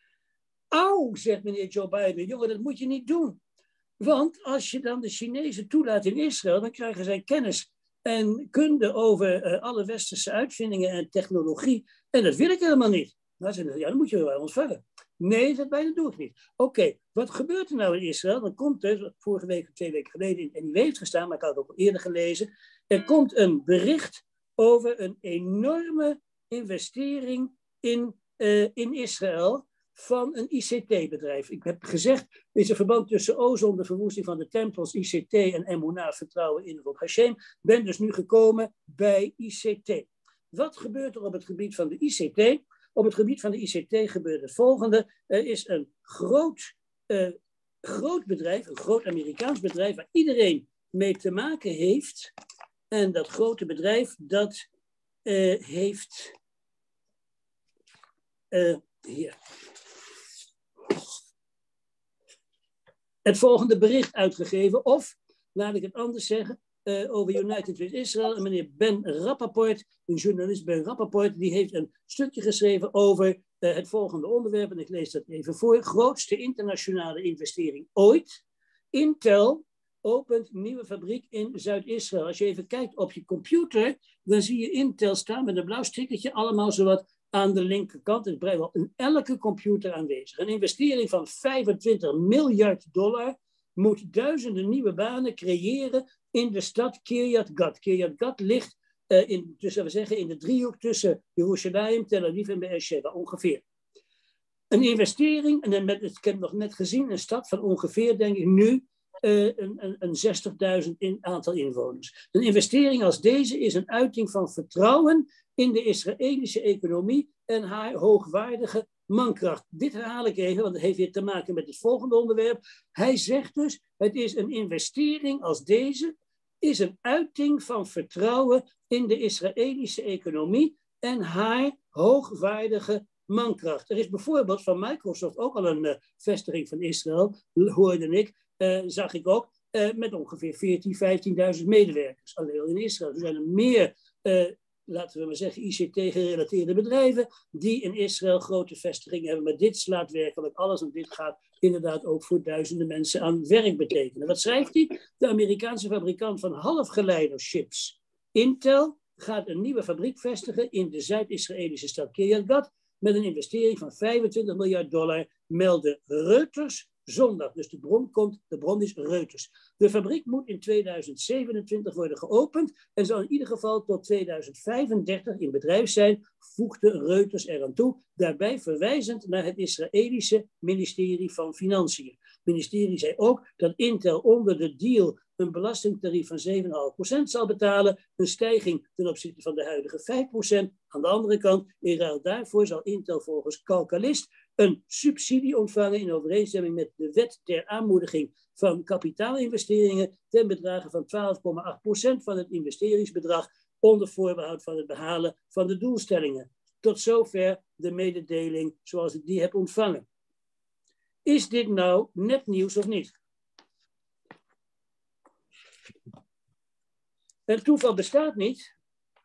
Auw, zegt meneer Joe Biden, jongen, dat moet je niet doen. Want als je dan de Chinezen toelaat in Israël, dan krijgen zij kennis en kunde over uh, alle westerse uitvindingen en technologie. En dat wil ik helemaal niet. Nou, ze, ja, dan moet je wel ontvangen. Nee, dat bijna doe ik niet. Oké, okay, wat gebeurt er nou in Israël? Dan komt er, wat vorige week of twee weken geleden in N I W heeft gestaan, maar ik had het ook al eerder gelezen. Er komt een bericht over een enorme investering in, uh, in Israël van een I C T-bedrijf. Ik heb gezegd, er is een verband tussen ozon, de verwoesting van de tempels, I C T en Emunah, vertrouwen in God Hashem. Ben dus nu gekomen bij I C T. Wat gebeurt er op het gebied van de I C T? Op het gebied van de I C T gebeurt het volgende. Er is een groot, uh, groot bedrijf, een groot Amerikaans bedrijf, waar iedereen mee te maken heeft. En dat grote bedrijf, dat uh, heeft... Uh, hier... het volgende bericht uitgegeven, of, laat ik het anders zeggen, uh, over United with Israel. En meneer Ben Rappaport, een journalist Ben Rappaport, die heeft een stukje geschreven over uh, het volgende onderwerp, en ik lees dat even voor. Grootste internationale investering ooit. Intel opent nieuwe fabriek in Zuid-Israël. Als je even kijkt op je computer, dan zie je Intel staan met een blauw stickertje, allemaal zowat aan de linkerkant, en vrijwel in elke computer aanwezig. Een investering van vijfentwintig miljard dollar moet duizenden nieuwe banen creëren in de stad Kiryat Gat. Kiryat Gat ligt uh, in, tussen, we zeggen, in de driehoek tussen Jeruzalem, Tel Aviv en Beersheba, ongeveer. Een investering, en met, ik heb nog net gezien, een stad van ongeveer, denk ik nu, uh, een, een, een zestigduizend in aantal inwoners. Een investering als deze is een uiting van vertrouwen in de Israëlische economie en haar hoogwaardige mankracht. Dit herhaal ik even, want het heeft weer te maken met het volgende onderwerp. Hij zegt dus, het is een investering als deze, is een uiting van vertrouwen in de Israëlische economie en haar hoogwaardige mankracht. Er is bijvoorbeeld van Microsoft ook al een uh, vestiging van Israël, hoorde ik, uh, zag ik ook, uh, met ongeveer veertienduizend, vijftienduizend medewerkers. Alleen in Israël. Er zijn er meer, uh, laten we maar zeggen, I C T-gerelateerde bedrijven die in Israël grote vestigingen hebben. Maar dit slaat werkelijk alles, want dit gaat inderdaad ook voor duizenden mensen aan werk betekenen. Wat schrijft hij? De Amerikaanse fabrikant van halfgeleiderchips, Intel, gaat een nieuwe fabriek vestigen in de Zuid-Israëlische stad Kiryat Gat met een investering van vijfentwintig miljard dollar, melden Reuters zondag. Dus de bron komt, de bron is Reuters. De fabriek moet in tweeduizend zevenentwintig worden geopend en zal in ieder geval tot tweeduizend vijfendertig in bedrijf zijn, voegde Reuters eraan toe, daarbij verwijzend naar het Israëlische ministerie van Financiën. Het ministerie zei ook dat Intel onder de deal een belastingtarief van zeven komma vijf procent zal betalen, een stijging ten opzichte van de huidige vijf procent. Aan de andere kant, in ruil daarvoor zal Intel volgens Calcalist een subsidie ontvangen in overeenstemming met de wet ter aanmoediging van kapitaalinvesteringen ten bedrage van twaalf komma acht procent van het investeringsbedrag onder voorbehoud van het behalen van de doelstellingen. Tot zover de mededeling zoals ik die heb ontvangen. Is dit nou nepnieuws of niet? Het toeval bestaat niet,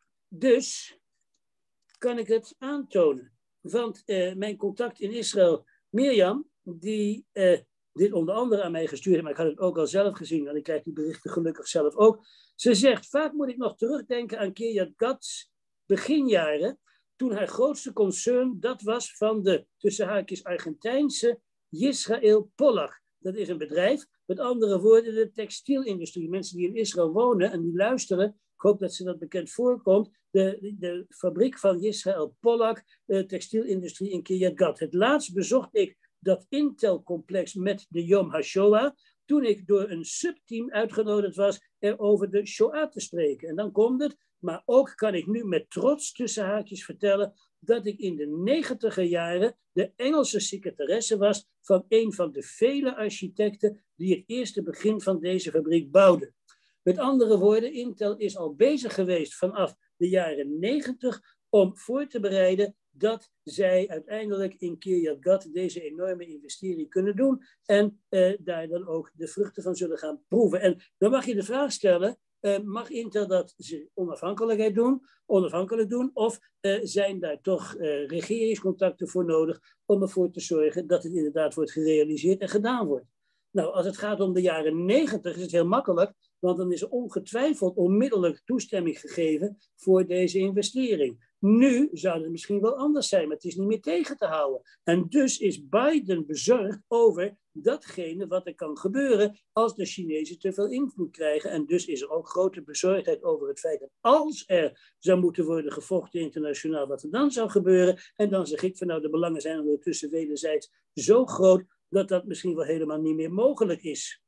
dus kan ik het aantonen. Want uh, mijn contact in Israël, Mirjam, die uh, dit onder andere aan mij gestuurd heeft, maar ik had het ook al zelf gezien, en ik krijg die berichten gelukkig zelf ook. Ze zegt, vaak moet ik nog terugdenken aan Kiryat Gat's beginjaren, toen haar grootste concern dat was van de, tussen haakjes, Argentijnse Yisrael Pollach. Dat is een bedrijf, met andere woorden de textielindustrie. Mensen die in Israël wonen en die luisteren, ik hoop dat ze dat bekend voorkomt, de, de, de fabriek van Yisrael Pollach, de textielindustrie in Kiryat Gat. Het laatst bezocht ik dat Intel-complex met de Yom HaShoah, toen ik door een subteam uitgenodigd was er over de Shoah te spreken. En dan komt het, maar ook kan ik nu met trots tussen haakjes vertellen dat ik in de negentiger jaren de Engelse secretaresse was van een van de vele architecten die het eerste begin van deze fabriek bouwden. Met andere woorden, Intel is al bezig geweest vanaf de jaren negentig om voor te bereiden dat zij uiteindelijk in Kiryat Gat deze enorme investering kunnen doen en eh, daar dan ook de vruchten van zullen gaan proeven. En dan mag je de vraag stellen, uh, mag Intel dat onafhankelijkheid doen, onafhankelijk doen of uh, zijn daar toch uh, regeringscontacten voor nodig om ervoor te zorgen dat het inderdaad wordt gerealiseerd en gedaan wordt? Nou, als het gaat om de jaren negentig is het heel makkelijk, want dan is er ongetwijfeld onmiddellijk toestemming gegeven voor deze investering. Nu zou het misschien wel anders zijn, maar het is niet meer tegen te houden. En dus is Biden bezorgd over datgene wat er kan gebeuren als de Chinezen te veel invloed krijgen. En dus is er ook grote bezorgdheid over het feit dat als er zou moeten worden gevochten internationaal, wat er dan zou gebeuren. En dan zeg ik van nou, de belangen zijn ondertussen wederzijds zo groot dat dat misschien wel helemaal niet meer mogelijk is.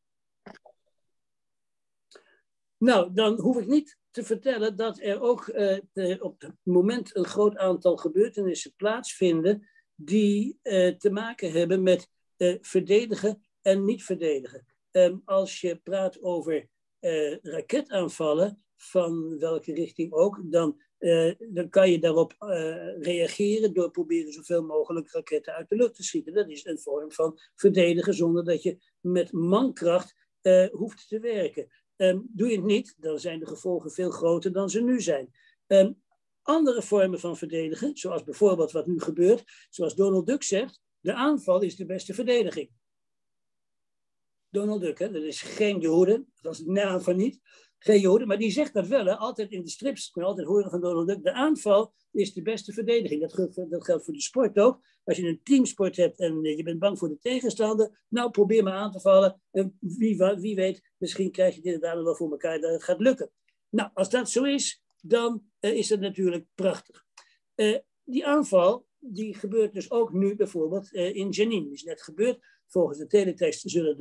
Nou, dan hoef ik niet te vertellen dat er ook uh, de, op het moment een groot aantal gebeurtenissen plaatsvinden die uh, te maken hebben met uh, verdedigen en niet verdedigen. Um, als je praat over uh, raketaanvallen, van welke richting ook, dan, uh, dan kan je daarop uh, reageren door proberen zoveel mogelijk raketten uit de lucht te schieten. Dat is een vorm van verdedigen zonder dat je met mankracht uh, hoeft te werken. Um, doe je het niet, dan zijn de gevolgen veel groter dan ze nu zijn. Um, andere vormen van verdedigen, zoals bijvoorbeeld wat nu gebeurt, zoals Donald Duck zegt, de aanval is de beste verdediging. Donald Duck, hè, dat is geen Joden, dat is de naam van niet, geen Joden, maar die zegt dat wel, hè, altijd in de strips, kun je altijd horen van Donald Duck, de aanval is de beste verdediging. Dat geldt, dat geldt voor de sport ook. Als je een teamsport hebt en je bent bang voor de tegenstander, nou probeer maar aan te vallen. En wie, wie weet, misschien krijg je dit inderdaad wel voor elkaar dat het gaat lukken. Nou, als dat zo is, dan uh, is het natuurlijk prachtig. Uh, die aanval, die gebeurt dus ook nu bijvoorbeeld uh, in Jenin. Die is net gebeurd. Volgens de teletext zullen de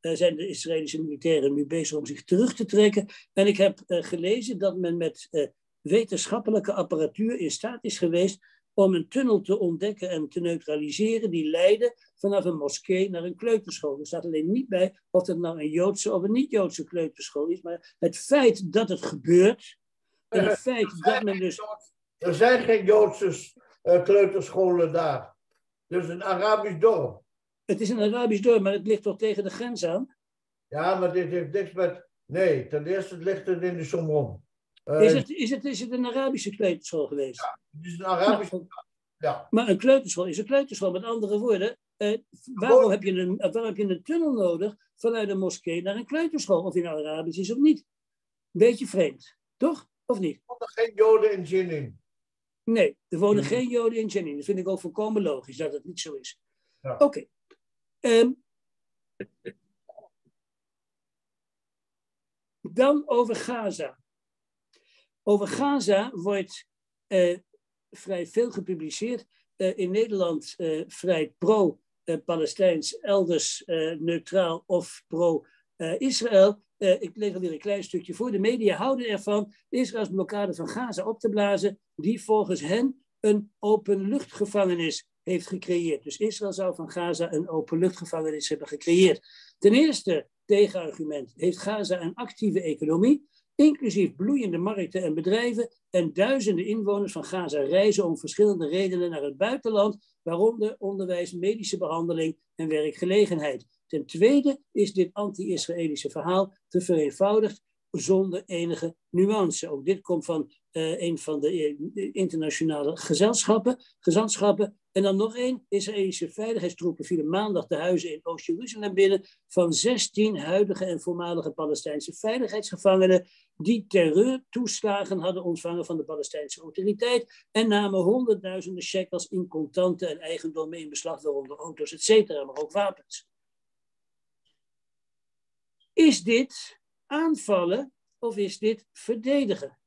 uh, zijn de Israëlische militairen nu bezig om zich terug te trekken. En ik heb uh, gelezen dat men met uh, wetenschappelijke apparatuur in staat is geweest om een tunnel te ontdekken en te neutraliseren die leidde vanaf een moskee naar een kleuterschool. Er staat alleen niet bij of het nou een Joodse of een niet-Joodse kleuterschool is, maar het feit dat het gebeurt en het feit dat men dus... Er zijn geen Joodse uh, kleuterscholen daar. Het is een Arabisch dorp. Het is een Arabisch dorp, maar het ligt toch tegen de grens aan? Ja, maar dit heeft niks met... Nee, ten eerste ligt het in de Somron. Uh, is, het, is, het, is het een Arabische kleuterschool geweest? Ja, het is een Arabische... Nou, ja. Maar een kleuterschool is een kleuterschool. Met andere woorden, uh, waarom, heb je een, waarom heb je een tunnel nodig vanuit een moskee naar een kleuterschool? Of die nou Arabisch is of niet. Beetje vreemd, toch? Of niet? Er wonen geen Joden in Jenin. Nee, er wonen Hmm. geen Joden in Jenin. Dat vind ik ook volkomen logisch dat het niet zo is. Ja. Oké. Okay. Um, dan over Gaza. Over Gaza wordt uh, vrij veel gepubliceerd. Uh, in Nederland uh, vrij pro-Palestijns, uh, elders uh, neutraal of pro-Israël. Uh, uh, ik lees alweer een klein stukje voor. De media houden ervan Israëls blokkade van Gaza op te blazen, die volgens hen een openluchtgevangenis heeft gecreëerd. Dus Israël zou van Gaza een openluchtgevangenis hebben gecreëerd. Ten eerste, tegenargument, heeft Gaza een actieve economie, inclusief bloeiende markten en bedrijven, en duizenden inwoners van Gaza reizen om verschillende redenen naar het buitenland, waaronder onderwijs, medische behandeling en werkgelegenheid. Ten tweede is dit anti-Israëlische verhaal te vereenvoudigd zonder enige nuance. Ook dit komt van uh, een van de uh, internationale gezelschappen, gezantschappen. En dan nog één, Israëlische veiligheidstroepen vielen maandag de huizen in Oost-Jeruzalem binnen van zestien huidige en voormalige Palestijnse veiligheidsgevangenen die terreurtoeslagen hadden ontvangen van de Palestijnse autoriteit en namen honderdduizenden shekels in contanten en eigendommen in beslag, waaronder auto's, et cetera, maar ook wapens. Is dit aanvallen of is dit verdedigen?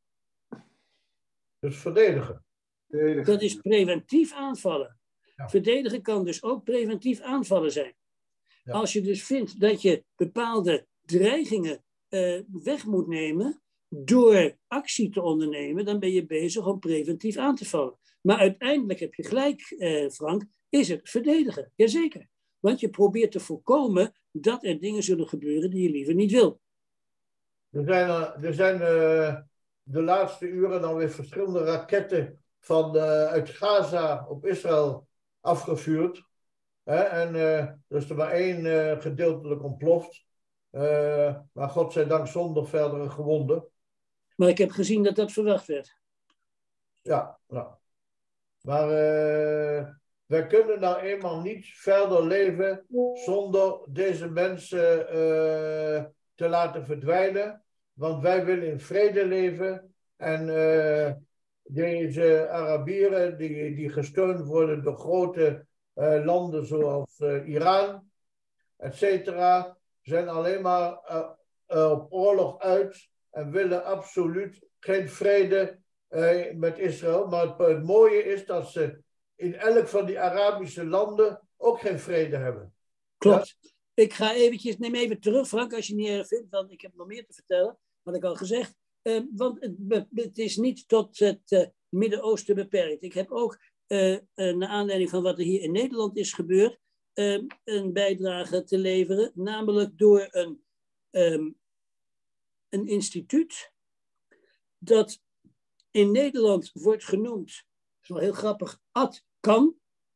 Dus verdedigen. verdedigen. Dat is preventief aanvallen. Ja. Verdedigen kan dus ook preventief aanvallen zijn. Ja. Als je dus vindt dat je bepaalde dreigingen uh, weg moet nemen door actie te ondernemen, dan ben je bezig om preventief aan te vallen. Maar uiteindelijk heb je gelijk, uh, Frank, is het verdedigen. Jazeker. Want je probeert te voorkomen dat er dingen zullen gebeuren die je liever niet wil. Er zijn, er zijn uh, de laatste uren dan weer verschillende raketten van, uh, uit Gaza op Israël afgevuurd. Hè? En uh, er is er maar één uh, gedeeltelijk ontploft. Uh, maar godzijdank zonder verdere gewonden. Maar ik heb gezien dat dat verwacht werd. Ja, nou. Maar uh, wij kunnen nou eenmaal niet verder leven zonder deze mensen uh, te laten verdwijnen. Want wij willen in vrede leven. En uh, deze Arabieren die, die gesteund worden door grote uh, landen zoals uh, Iran, et cetera, zijn alleen maar uh, uh, op oorlog uit en willen absoluut geen vrede uh, met Israël. Maar het, het mooie is dat ze in elk van die Arabische landen ook geen vrede hebben. Klopt. Ja? Ik ga eventjes, neem even terug, Frank, als je het niet erg vindt, want ik heb nog meer te vertellen, had ik al gezegd. Uh, want het, het is niet tot het uh, Midden-Oosten beperkt. Ik heb ook, uh, uh, naar aanleiding van wat er hier in Nederland is gebeurd, uh, een bijdrage te leveren, namelijk door een, um, een instituut dat in Nederland wordt genoemd, dat is wel heel grappig, ADKAN,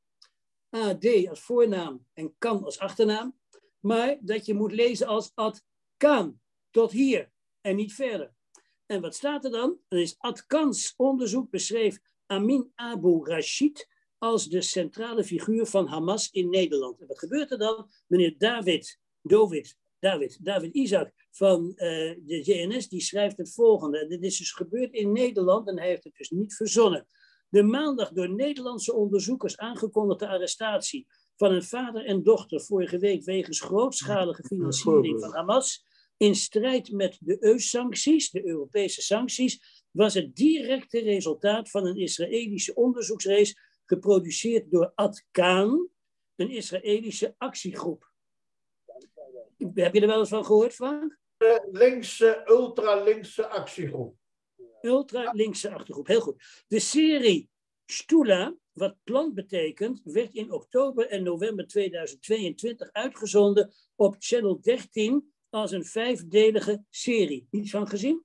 A D als voornaam en KAN als achternaam, maar dat je moet lezen als ADKAN, tot hier en niet verder. En wat staat er dan? Er is ADKAN's onderzoek beschreef Amin Abu Rashid als de centrale figuur van Hamas in Nederland. En wat gebeurt er dan? Meneer David, David, David, David Isaac van uh, de J N S, die schrijft het volgende. En dit is dus gebeurd in Nederland en hij heeft het dus niet verzonnen. De maandag door Nederlandse onderzoekers aangekondigde arrestatie van een vader en dochter vorige week wegens grootschalige financiering van Hamas in strijd met de E U-sancties, de Europese sancties, was het directe resultaat van een Israëlische onderzoeksrace geproduceerd door ADKAN, een Israëlische actiegroep. Heb je er wel eens van gehoord, Frank? De linkse, ultra-linkse actiegroep. Ultra-linkse achtergroep, heel goed. De serie Stula, wat plant betekent, werd in oktober en november tweeduizend tweeëntwintig uitgezonden op Channel dertien als een vijfdelige serie. Iets van gezien?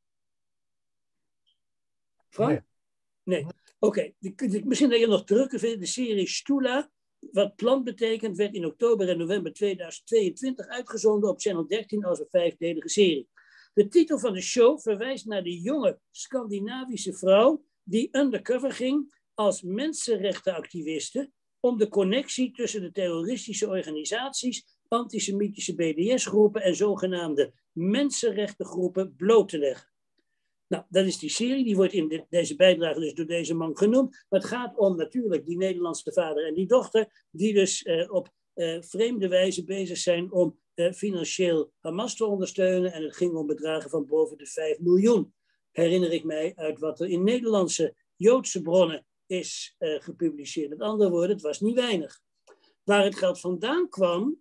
Frank? Nee. nee. Oké, okay. Misschien dat je nog terug kunt vinden. De serie Stula, wat plant betekent, werd in oktober en november tweeduizend tweeëntwintig uitgezonden op Channel dertien als een vijfdelige serie. De titel van de show verwijst naar de jonge Scandinavische vrouw die undercover ging als mensenrechtenactiviste om de connectie tussen de terroristische organisaties, antisemitische B D S-groepen en zogenaamde mensenrechtengroepen bloot te leggen. Nou, dat is die serie, die wordt in de, deze bijdrage dus door deze man genoemd. Maar het gaat om natuurlijk die Nederlandse vader en die dochter, die dus uh, op uh, vreemde wijze bezig zijn om uh, financieel Hamas te ondersteunen. En het ging om bedragen van boven de vijf miljoen. Herinner ik mij uit wat er in Nederlandse Joodse bronnen is uh, gepubliceerd. Met andere woorden, het was niet weinig. Waar het geld vandaan kwam,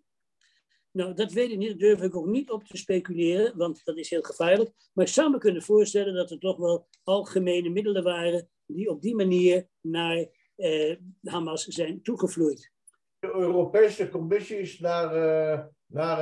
nou, dat weet ik niet, dat durf ik ook niet op te speculeren, want dat is heel gevaarlijk. Maar ik zou me kunnen voorstellen dat er toch wel algemene middelen waren die op die manier naar eh, Hamas zijn toegevloeid. De Europese commissies naar, uh, naar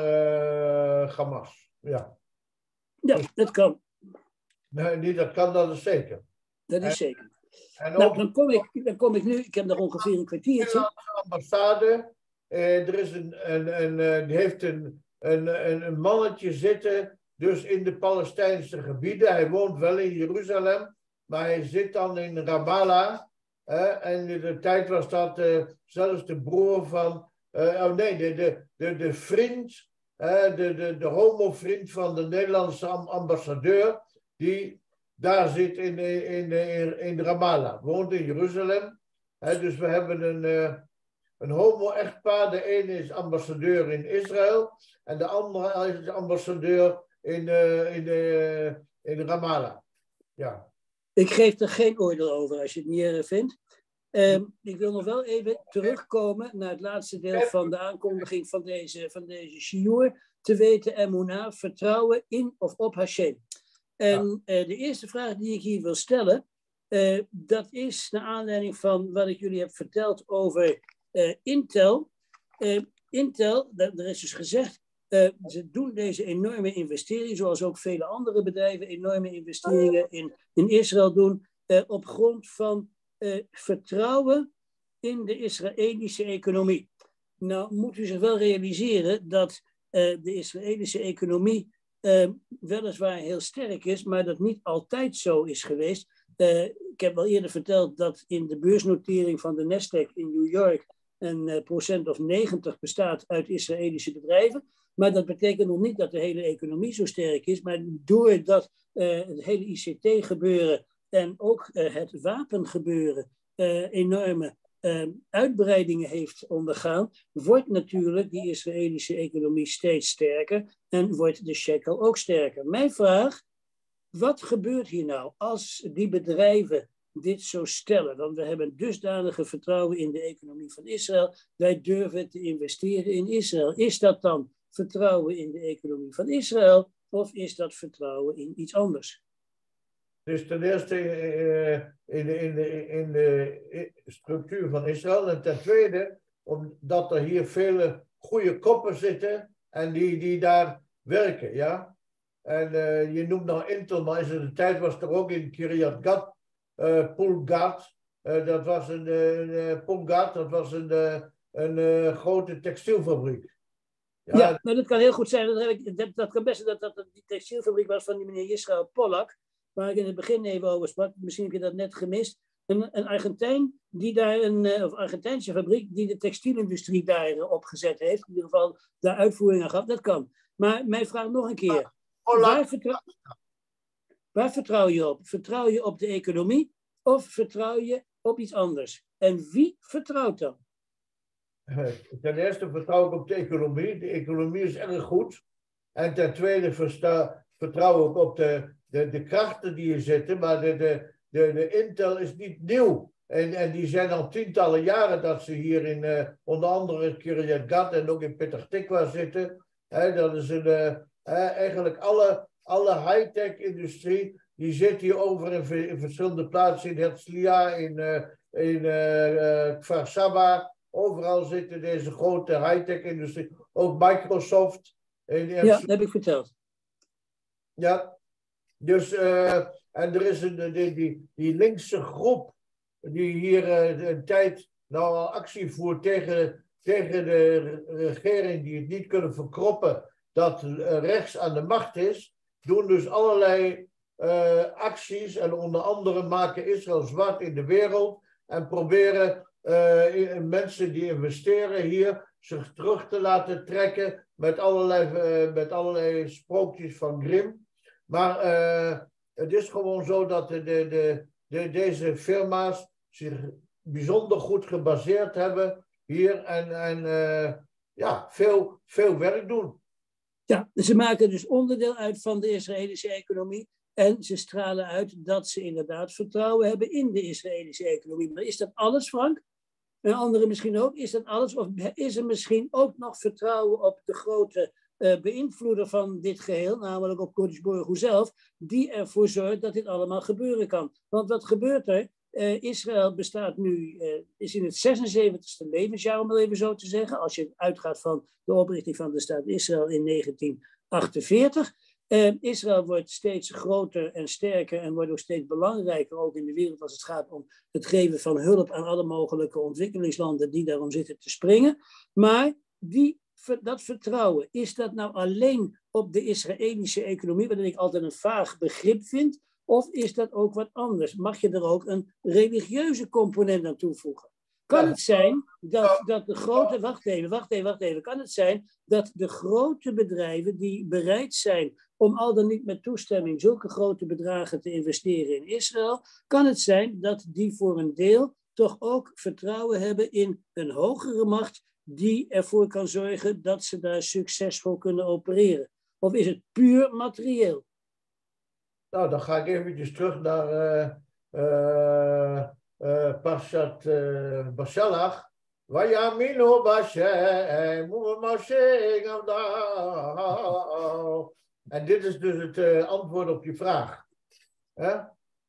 uh, Hamas, ja. Ja, dat kan. Nee, niet dat kan, dat is zeker. Dat is en, zeker. En nou, ook, dan, kom ik, dan kom ik nu, ik heb nog ongeveer een kwartiertje. De ambassade. Uh, er is een, een, een, uh, die heeft een, een, een, een mannetje zitten, dus in de Palestijnse gebieden. Hij woont wel in Jeruzalem, maar hij zit dan in Ramallah. Uh, en in de tijd was dat uh, zelfs de broer van, uh, oh nee, de, de, de, de vriend, uh, de, de, de homo-vriend van de Nederlandse ambassadeur, die daar zit in, in, in, in Ramallah, woont in Jeruzalem. Uh, dus we hebben een... Uh, Een homo-echtpaar, de ene is ambassadeur in Israël en de andere is ambassadeur in, uh, in, uh, in Ramallah. Ja. Ik geef er geen oordeel over als je het niet erg vindt. Um, ik wil nog wel even terugkomen naar het laatste deel van de aankondiging van deze, van deze shiur. Te weten, emunah, vertrouwen in of op Hashem. En ja. uh, de eerste vraag die ik hier wil stellen, uh, dat is naar aanleiding van wat ik jullie heb verteld over Uh, Intel, uh, Intel, dat, er is dus gezegd, uh, ze doen deze enorme investeringen, zoals ook vele andere bedrijven enorme investeringen in, in Israël doen, uh, op grond van uh, vertrouwen in de Israëlische economie. Nou moet u zich wel realiseren dat uh, de Israëlische economie uh, weliswaar heel sterk is, maar dat niet altijd zo is geweest. Uh, ik heb al eerder verteld dat in de beursnotering van de Nasdaq in New York een uh, procent of negentig bestaat uit Israëlische bedrijven. Maar dat betekent nog niet dat de hele economie zo sterk is. Maar doordat uh, het hele I C T-gebeuren en ook uh, het wapengebeuren uh, enorme uh, uitbreidingen heeft ondergaan, wordt natuurlijk die Israëlische economie steeds sterker en wordt de shekel ook sterker. Mijn vraag, wat gebeurt hier nou als die bedrijven dit zo stellen? Want we hebben dusdanige vertrouwen in de economie van Israël. Wij durven te investeren in Israël. Is dat dan vertrouwen in de economie van Israël of is dat vertrouwen in iets anders? Dus ten eerste uh, in, de, in, de, in de structuur van Israël en ten tweede omdat er hier vele goede koppen zitten en die, die daar werken, ja. En uh, je noemt nou Intel, maar in de tijd was er ook in Kiryat Gat, uh, Pulgat. Uh, dat was een, een uh, Pulgat, dat was een, uh, een uh, grote textielfabriek. Ja, ja, nou, dat kan heel goed zijn. Dat, heb ik, dat, dat kan best dat dat die textielfabriek was van die meneer Israël Pollack, waar ik in het begin even over sprak. Misschien heb je dat net gemist. Een, een Argentijn die daar een, of Argentijnse fabriek die de textielindustrie daar opgezet heeft. In ieder geval daar uitvoering aan gaf. Dat kan. Maar mijn vraag nog een keer. Waar vertrouw, waar vertrouw je op? Vertrouw je op de economie of vertrouw je op iets anders? En wie vertrouwt dan? Ten eerste vertrouw ik op de economie. De economie is erg goed. En ten tweede versta, vertrouw ik op de, de, de krachten die hier zitten. Maar de, de, de, de Intel is niet nieuw. En, en die zijn al tientallen jaren dat ze hier in uh, onder andere Kiryat Gat en ook in Petah Tikva zitten. Hè, dat is een, uh, uh, eigenlijk alle, alle high-tech industrie, die zit hier over in, in verschillende plaatsen, in Herzliya, in, uh, in uh, uh, Kfar Saba. Overal zitten deze grote high-tech industrie. Ook Microsoft. In, in ja, dat heb ik verteld. Ja, dus uh, en er is een, die, die, die linkse groep die hier uh, een tijd nou al actie voert tegen, tegen de regering die het niet kunnen verkroppen dat uh, rechts aan de macht is, doen dus allerlei uh, acties en onder andere maken Israël zwart in de wereld en proberen uh, in, mensen die investeren hier zich terug te laten trekken met allerlei, uh, met allerlei sprookjes van Grimm. Maar uh, het is gewoon zo dat de, de, de, de, deze firma's zich bijzonder goed gebaseerd hebben hier en, en uh, ja, veel, veel werk doen. Ja, ze maken dus onderdeel uit van de Israëlische economie en ze stralen uit dat ze inderdaad vertrouwen hebben in de Israëlische economie. Maar is dat alles, Frank? En anderen misschien ook. Is dat alles? Of is er misschien ook nog vertrouwen op de grote uh, beïnvloeder van dit geheel, namelijk op Kodesh Baruch Hu zelf, die ervoor zorgt dat dit allemaal gebeuren kan? Want wat gebeurt er? Uh, Israël bestaat nu, uh, is in het zesenzeventigste levensjaar, om het even zo te zeggen, als je uitgaat van de oprichting van de staat Israël in negentien achtenveertig. Uh, Israël wordt steeds groter en sterker en wordt ook steeds belangrijker, ook in de wereld als het gaat om het geven van hulp aan alle mogelijke ontwikkelingslanden die daarom zitten te springen. Maar die, dat vertrouwen, is dat nou alleen op de Israëlische economie, wat ik altijd een vaag begrip vind, of is dat ook wat anders? Mag je er ook een religieuze component aan toevoegen? Kan het zijn dat, dat de grote... Wacht even, wacht even, wacht even. Kan het zijn dat de grote bedrijven die bereid zijn om al dan niet met toestemming zulke grote bedragen te investeren in Israël, kan het zijn dat die voor een deel toch ook vertrouwen hebben in een hogere macht die ervoor kan zorgen dat ze daar succesvol kunnen opereren? Of is het puur materieel? Nou, dan ga ik eventjes terug naar uh, uh, uh, Parshat uh, Bashalach. Vayaminu Bashem Moshe Gavdal. En dit is dus het uh, antwoord op je vraag. Huh?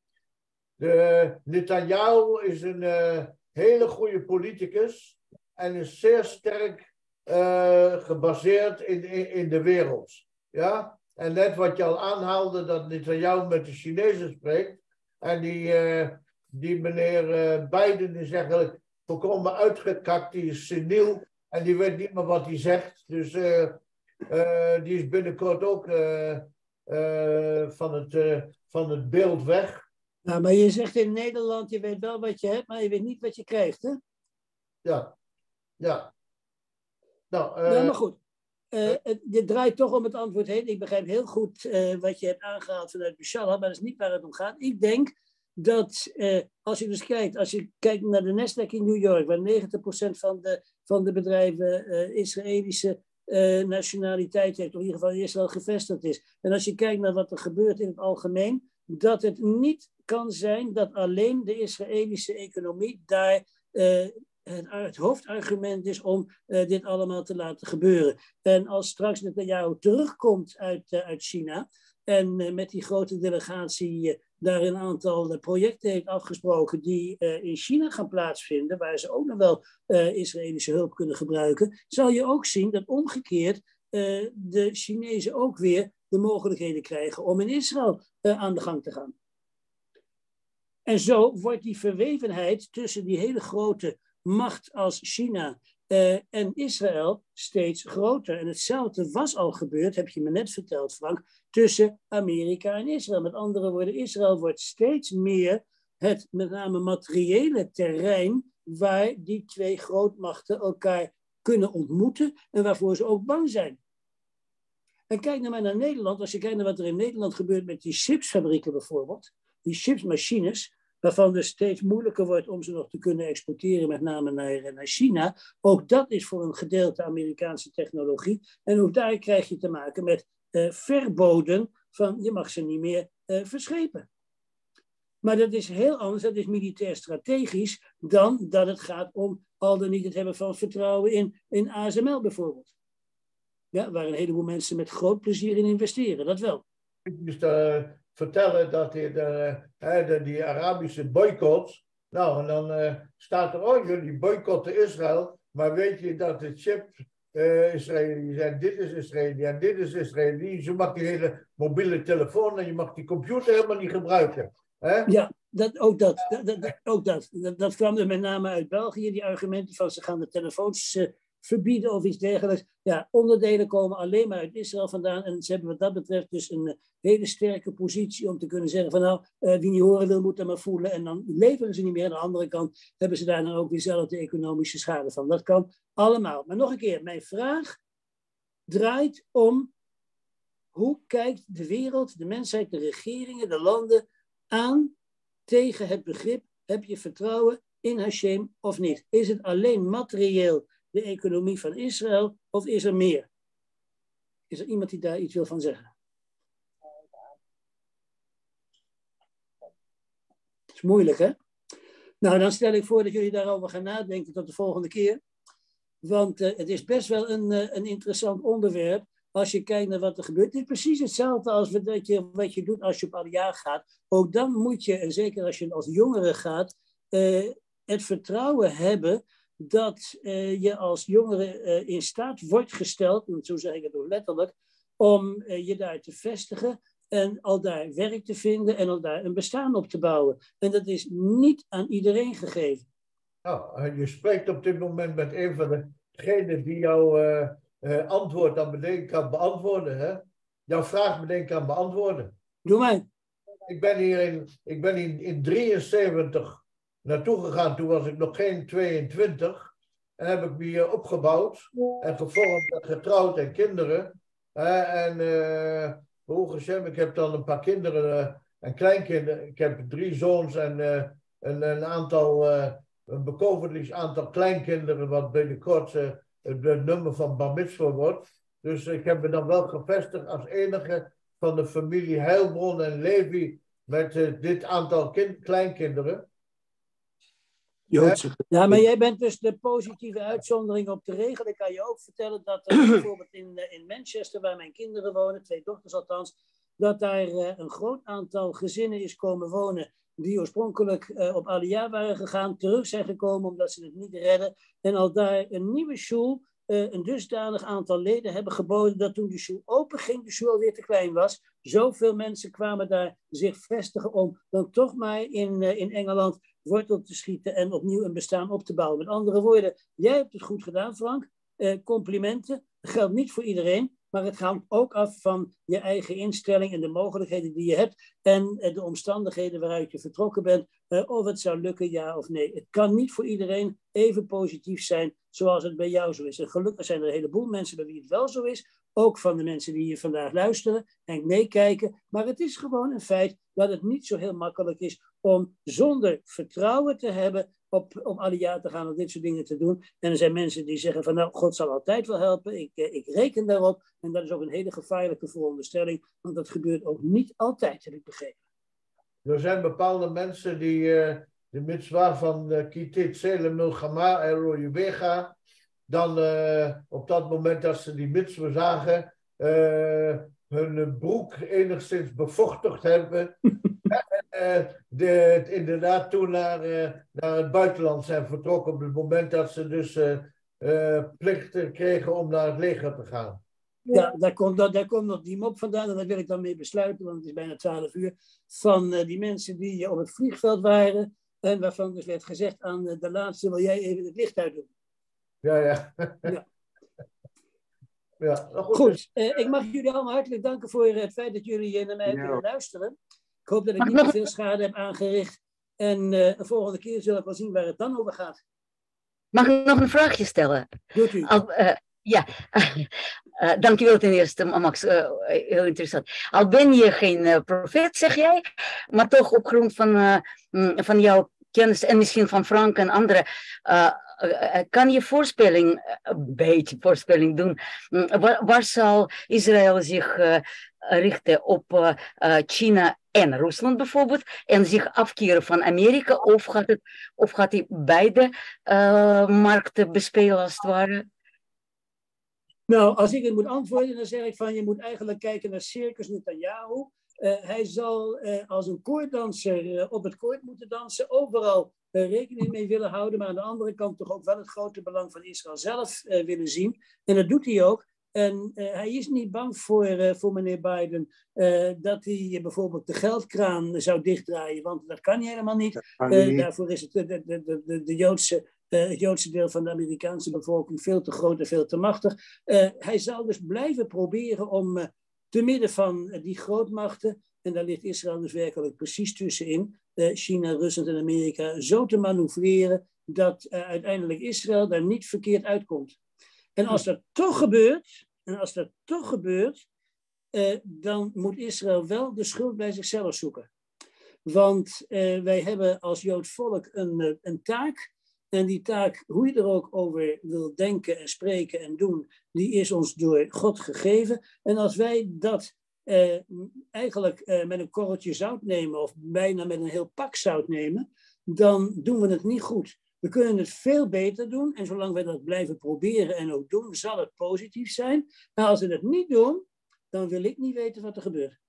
De Netanyahu is een uh, hele goede politicus en is zeer sterk uh, gebaseerd in, in, in de wereld. Ja? En net wat je al aanhaalde, dat Netanyahu met de Chinezen spreekt. En die, uh, die meneer uh, Biden is eigenlijk volkomen uitgekakt. Die is seniel en die weet niet meer wat hij zegt. Dus uh, uh, die is binnenkort ook uh, uh, van, het, uh, van het beeld weg. Nou, maar je zegt in Nederland, je weet wel wat je hebt, maar je weet niet wat je krijgt, hè? Ja, ja. Nou, uh, nou maar goed. Uh, het, dit draait toch om het antwoord heen. Ik begrijp heel goed uh, wat je hebt aangehaald vanuit Beshalach, maar dat is niet waar het om gaat. Ik denk dat uh, als je dus kijkt, als je kijkt naar de Nasdaq in New York, waar negentig procent van de, van de bedrijven uh, Israëlische uh, nationaliteit heeft, of in ieder geval in Israël gevestigd is. En als je kijkt naar wat er gebeurt in het algemeen, dat het niet kan zijn dat alleen de Israëlische economie daar uh, Het, het hoofdargument is om uh, dit allemaal te laten gebeuren. En als straks Netanyahu terugkomt uit, uh, uit China en uh, met die grote delegatie uh, daar een aantal uh, projecten heeft afgesproken die uh, in China gaan plaatsvinden, waar ze ook nog wel uh, Israëlische hulp kunnen gebruiken, zal je ook zien dat omgekeerd uh, de Chinezen ook weer de mogelijkheden krijgen om in Israël uh, aan de gang te gaan. En zo wordt die verwevenheid tussen die hele grote macht als China uh, en Israël steeds groter. En hetzelfde was al gebeurd, heb je me net verteld, Frank, tussen Amerika en Israël. Met andere woorden, Israël wordt steeds meer het met name materiële terrein waar die twee grootmachten elkaar kunnen ontmoeten en waarvoor ze ook bang zijn. En kijk nou maar naar Nederland. Als je kijkt naar wat er in Nederland gebeurt met die chipsfabrieken bijvoorbeeld, die chipsmachines, waarvan het steeds moeilijker wordt om ze nog te kunnen exporteren, met name naar, naar China. Ook dat is voor een gedeelte Amerikaanse technologie. En ook daar krijg je te maken met uh, verboden van je mag ze niet meer uh, verschepen. Maar dat is heel anders, dat is militair strategisch, dan dat het gaat om al dan niet het hebben van vertrouwen in, in A S M L bijvoorbeeld. Ja, waar een heleboel mensen met groot plezier in investeren, dat wel. Ik moest uh, vertellen dat die, de, uh, de, die Arabische boycott, nou en dan uh, staat er, oh jullie boycotten Israël, maar weet je dat de chips uh, Israëli zijn, dit is Israëli en dit is Israëli, je mag die hele mobiele telefoon en je mag die computer helemaal niet gebruiken. Hè? Ja, dat, ook, dat, dat, dat, ook dat. dat. Dat kwam er met name uit België, die argumenten van ze gaan de telefoons uh, verbieden of iets dergelijks. Ja, onderdelen komen alleen maar uit Israël vandaan en ze hebben wat dat betreft dus een uh, hele sterke positie om te kunnen zeggen van nou, uh, wie niet horen wil moet dat maar voelen en dan leveren ze niet meer. Aan de andere kant hebben ze daar dan ook weer zelf de economische schade van. Dat kan allemaal. Maar nog een keer, mijn vraag draait om hoe kijkt de wereld, de mensheid, de regeringen, de landen aan tegen het begrip, heb je vertrouwen in Hashem of niet? Is het alleen materieel de economie van Israël of is er meer? Is er iemand die daar iets wil van zeggen? Het is moeilijk, hè? Nou, dan stel ik voor dat jullie daarover gaan nadenken tot de volgende keer. Want uh, het is best wel een, uh, een interessant onderwerp. Als je kijkt naar wat er gebeurt. Het is precies hetzelfde als wat je, wat je doet als je op Aliyah gaat. Ook dan moet je, en zeker als je als jongere gaat, uh, het vertrouwen hebben dat uh, je als jongere uh, in staat wordt gesteld, en zo zeg ik het ook letterlijk, om uh, je daar te vestigen en al daar werk te vinden en al daar een bestaan op te bouwen. En dat is niet aan iedereen gegeven. Nou, je spreekt op dit moment met een van degenen die jouw uh, uh, antwoord dan meteen kan beantwoorden. Hè? Jouw vraag meteen kan beantwoorden. Doe mij. Ik ben hier in, ik ben in, in drieënzeventig naartoe gegaan, toen was ik nog geen tweeëntwintig. En heb ik me hier opgebouwd en gevormd en getrouwd en kinderen. Uh, en uh, Hashem, ik heb dan een paar kinderen uh, en kleinkinderen. Ik heb drie zoons en uh, een, een aantal, uh, een bekoverd aantal kleinkinderen, wat binnenkort uh, het, het nummer van Bar Mitzvah wordt. Dus ik heb me dan wel gevestigd als enige van de familie Heilbron en Levi met uh, dit aantal kind, kleinkinderen. Joodse. Ja, maar jij bent dus de positieve uitzondering op de regel. Ik kan je ook vertellen dat er bijvoorbeeld in, in Manchester, waar mijn kinderen wonen, twee dochters althans, dat daar uh, een groot aantal gezinnen is komen wonen die oorspronkelijk uh, op Aliyah waren gegaan, terug zijn gekomen omdat ze het niet redden. En al daar een nieuwe shul, uh, een dusdanig aantal leden hebben geboden dat toen de shul open ging, de shul alweer te klein was. Zoveel mensen kwamen daar zich vestigen om dan toch maar in, uh, in Engeland wortel te schieten en opnieuw een bestaan op te bouwen. Met andere woorden, jij hebt het goed gedaan, Frank. Eh, complimenten. Dat geldt niet voor iedereen, maar het hangt ook af van je eigen instelling en de mogelijkheden die je hebt en eh, de omstandigheden waaruit je vertrokken bent, eh, of het zou lukken, ja of nee. Het kan niet voor iedereen even positief zijn zoals het bij jou zo is. En gelukkig zijn er een heleboel mensen bij wie het wel zo is, ook van de mensen die hier vandaag luisteren en meekijken. Maar het is gewoon een feit dat het niet zo heel makkelijk is om zonder vertrouwen te hebben op, op Aliyah te gaan om dit soort dingen te doen. En er zijn mensen die zeggen van nou, God zal altijd wel helpen. Ik, ik reken daarop. En dat is ook een hele gevaarlijke veronderstelling. Want dat gebeurt ook niet altijd, heb ik begrepen. Er zijn bepaalde mensen die uh, de mitzwa van uh, Kitit Selem Milchama en Royubega dan uh, op dat moment dat ze die mitzwa zagen uh, hun broek enigszins bevochtigd hebben. Uh, de, inderdaad toen naar, uh, naar het buitenland zijn vertrokken op het moment dat ze dus uh, uh, plicht kregen om naar het leger te gaan. Ja, daar komt, daar, daar komt nog die mop vandaan en daar wil ik dan mee besluiten, want het is bijna twaalf uur, van uh, die mensen die uh, op het vliegveld waren en waarvan dus werd gezegd aan uh, de laatste, wil jij even het licht uitdoen? Ja, ja. ja. ja goed, goed uh, ik mag jullie allemaal hartelijk danken voor uh, het feit dat jullie uh, naar mij ja. kunnen luisteren. Ik hoop dat ik niet te veel schade heb aangericht. En uh, de volgende keer zullen we wel zien waar het dan over gaat. Mag ik nog een vraagje stellen? Doet u. Al, uh, ja, uh, dankjewel ten eerste, Max. Uh, heel interessant. Al ben je geen uh, profeet, zeg jij, maar toch op grond van, uh, van jouw kennis en misschien van Frank en anderen, uh, uh, kan je voorspelling, een beetje voorspelling doen. Uh, waar, waar zal Israël zich uh, richten op uh, uh, China en Rusland bijvoorbeeld, en zich afkeren van Amerika, of gaat, het, of gaat hij beide uh, markten bespelen als het ware? Nou, als ik het moet antwoorden, dan zeg ik van je moet eigenlijk kijken naar Circus Netanyahu. Uh, hij zal uh, als een koorddanser uh, op het koord moeten dansen, overal uh, rekening mee willen houden, maar aan de andere kant toch ook wel het grote belang van Israël zelf uh, willen zien. En dat doet hij ook. En uh, hij is niet bang voor, uh, voor meneer Biden uh, dat hij uh, bijvoorbeeld de geldkraan zou dichtdraaien, want dat kan hij helemaal niet. Uh, daarvoor is het de, de, de, de, de Joodse, uh, het Joodse deel van de Amerikaanse bevolking veel te groot en veel te machtig. Uh, hij zal dus blijven proberen om uh, te midden van uh, die grootmachten, en daar ligt Israël dus werkelijk precies tussenin, uh, China, Rusland en Amerika, zo te manoeuvreren dat uh, uiteindelijk Israël daar niet verkeerd uitkomt. En als dat toch gebeurt, en als dat toch gebeurt, uh, dan moet Israël wel de schuld bij zichzelf zoeken. Want uh, wij hebben als Joods volk een, uh, een taak. En die taak, hoe je er ook over wil denken en spreken en doen, die is ons door God gegeven. En als wij dat uh, eigenlijk uh, met een korreltje zout nemen, of bijna met een heel pak zout nemen, dan doen we het niet goed. We kunnen het veel beter doen en zolang we dat blijven proberen en ook doen, zal het positief zijn. Maar als we het niet doen, dan wil ik niet weten wat er gebeurt.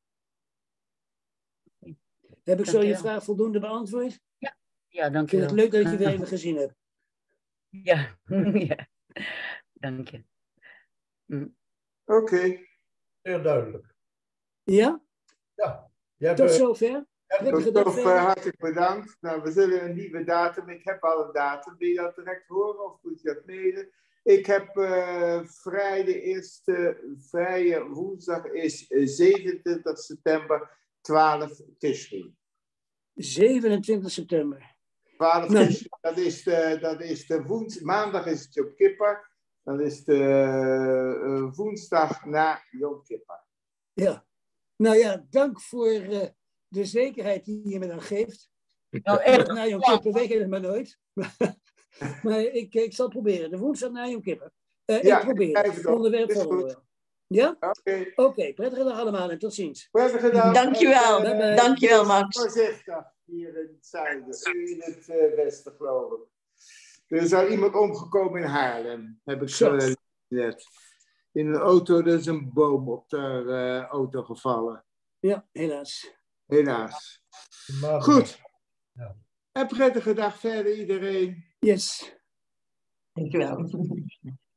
Heb ik zo je vraag voldoende beantwoord? Ja, ja dank je wel. Ik vind het leuk dat ik je weer even gezien heb. Ja, ja. Dank je. Mm. Oké. Okay. Heel duidelijk. Ja? Ja. Tot hebt, zover. Christophe, uh, hartelijk bedankt. Nou, we zullen een nieuwe datum. Ik heb al een datum. Wil je dat direct horen of moet je dat mailen? Ik heb uh, vrij de eerste vrije woensdag is uh, zevenentwintig september, twaalf Tishri. zevenentwintig september. twaalf nee. Tishri, dat is de, dat is de woensdag. Maandag is het Yom Kippur. Dat is de uh, woensdag na Yom Kippur. Ja. Nou ja, dank voor uh, de zekerheid die je me dan geeft. Nou, echt. Na Yom Kippur weet ik het maar nooit. Maar ik, ik zal proberen. De woensdag na Yom Kippur. Uh, ja, ik probeer het. Het onderwerp volgen. Ja? Oké. Okay. Oké, okay, prettige dag allemaal en tot ziens. Prettige dag. Dankjewel. En, uh, Dankjewel, Max. Voorzichtig hier in het zuiden. In het uh, westen, geloof ik. Er is al iemand omgekomen in Haarlem. Heb ik zo uh, net. In een auto, er is een boom op de uh, auto gevallen. Ja, helaas. Helaas. Goed. Ja. Een prettige dag verder iedereen. Yes. Dankjewel.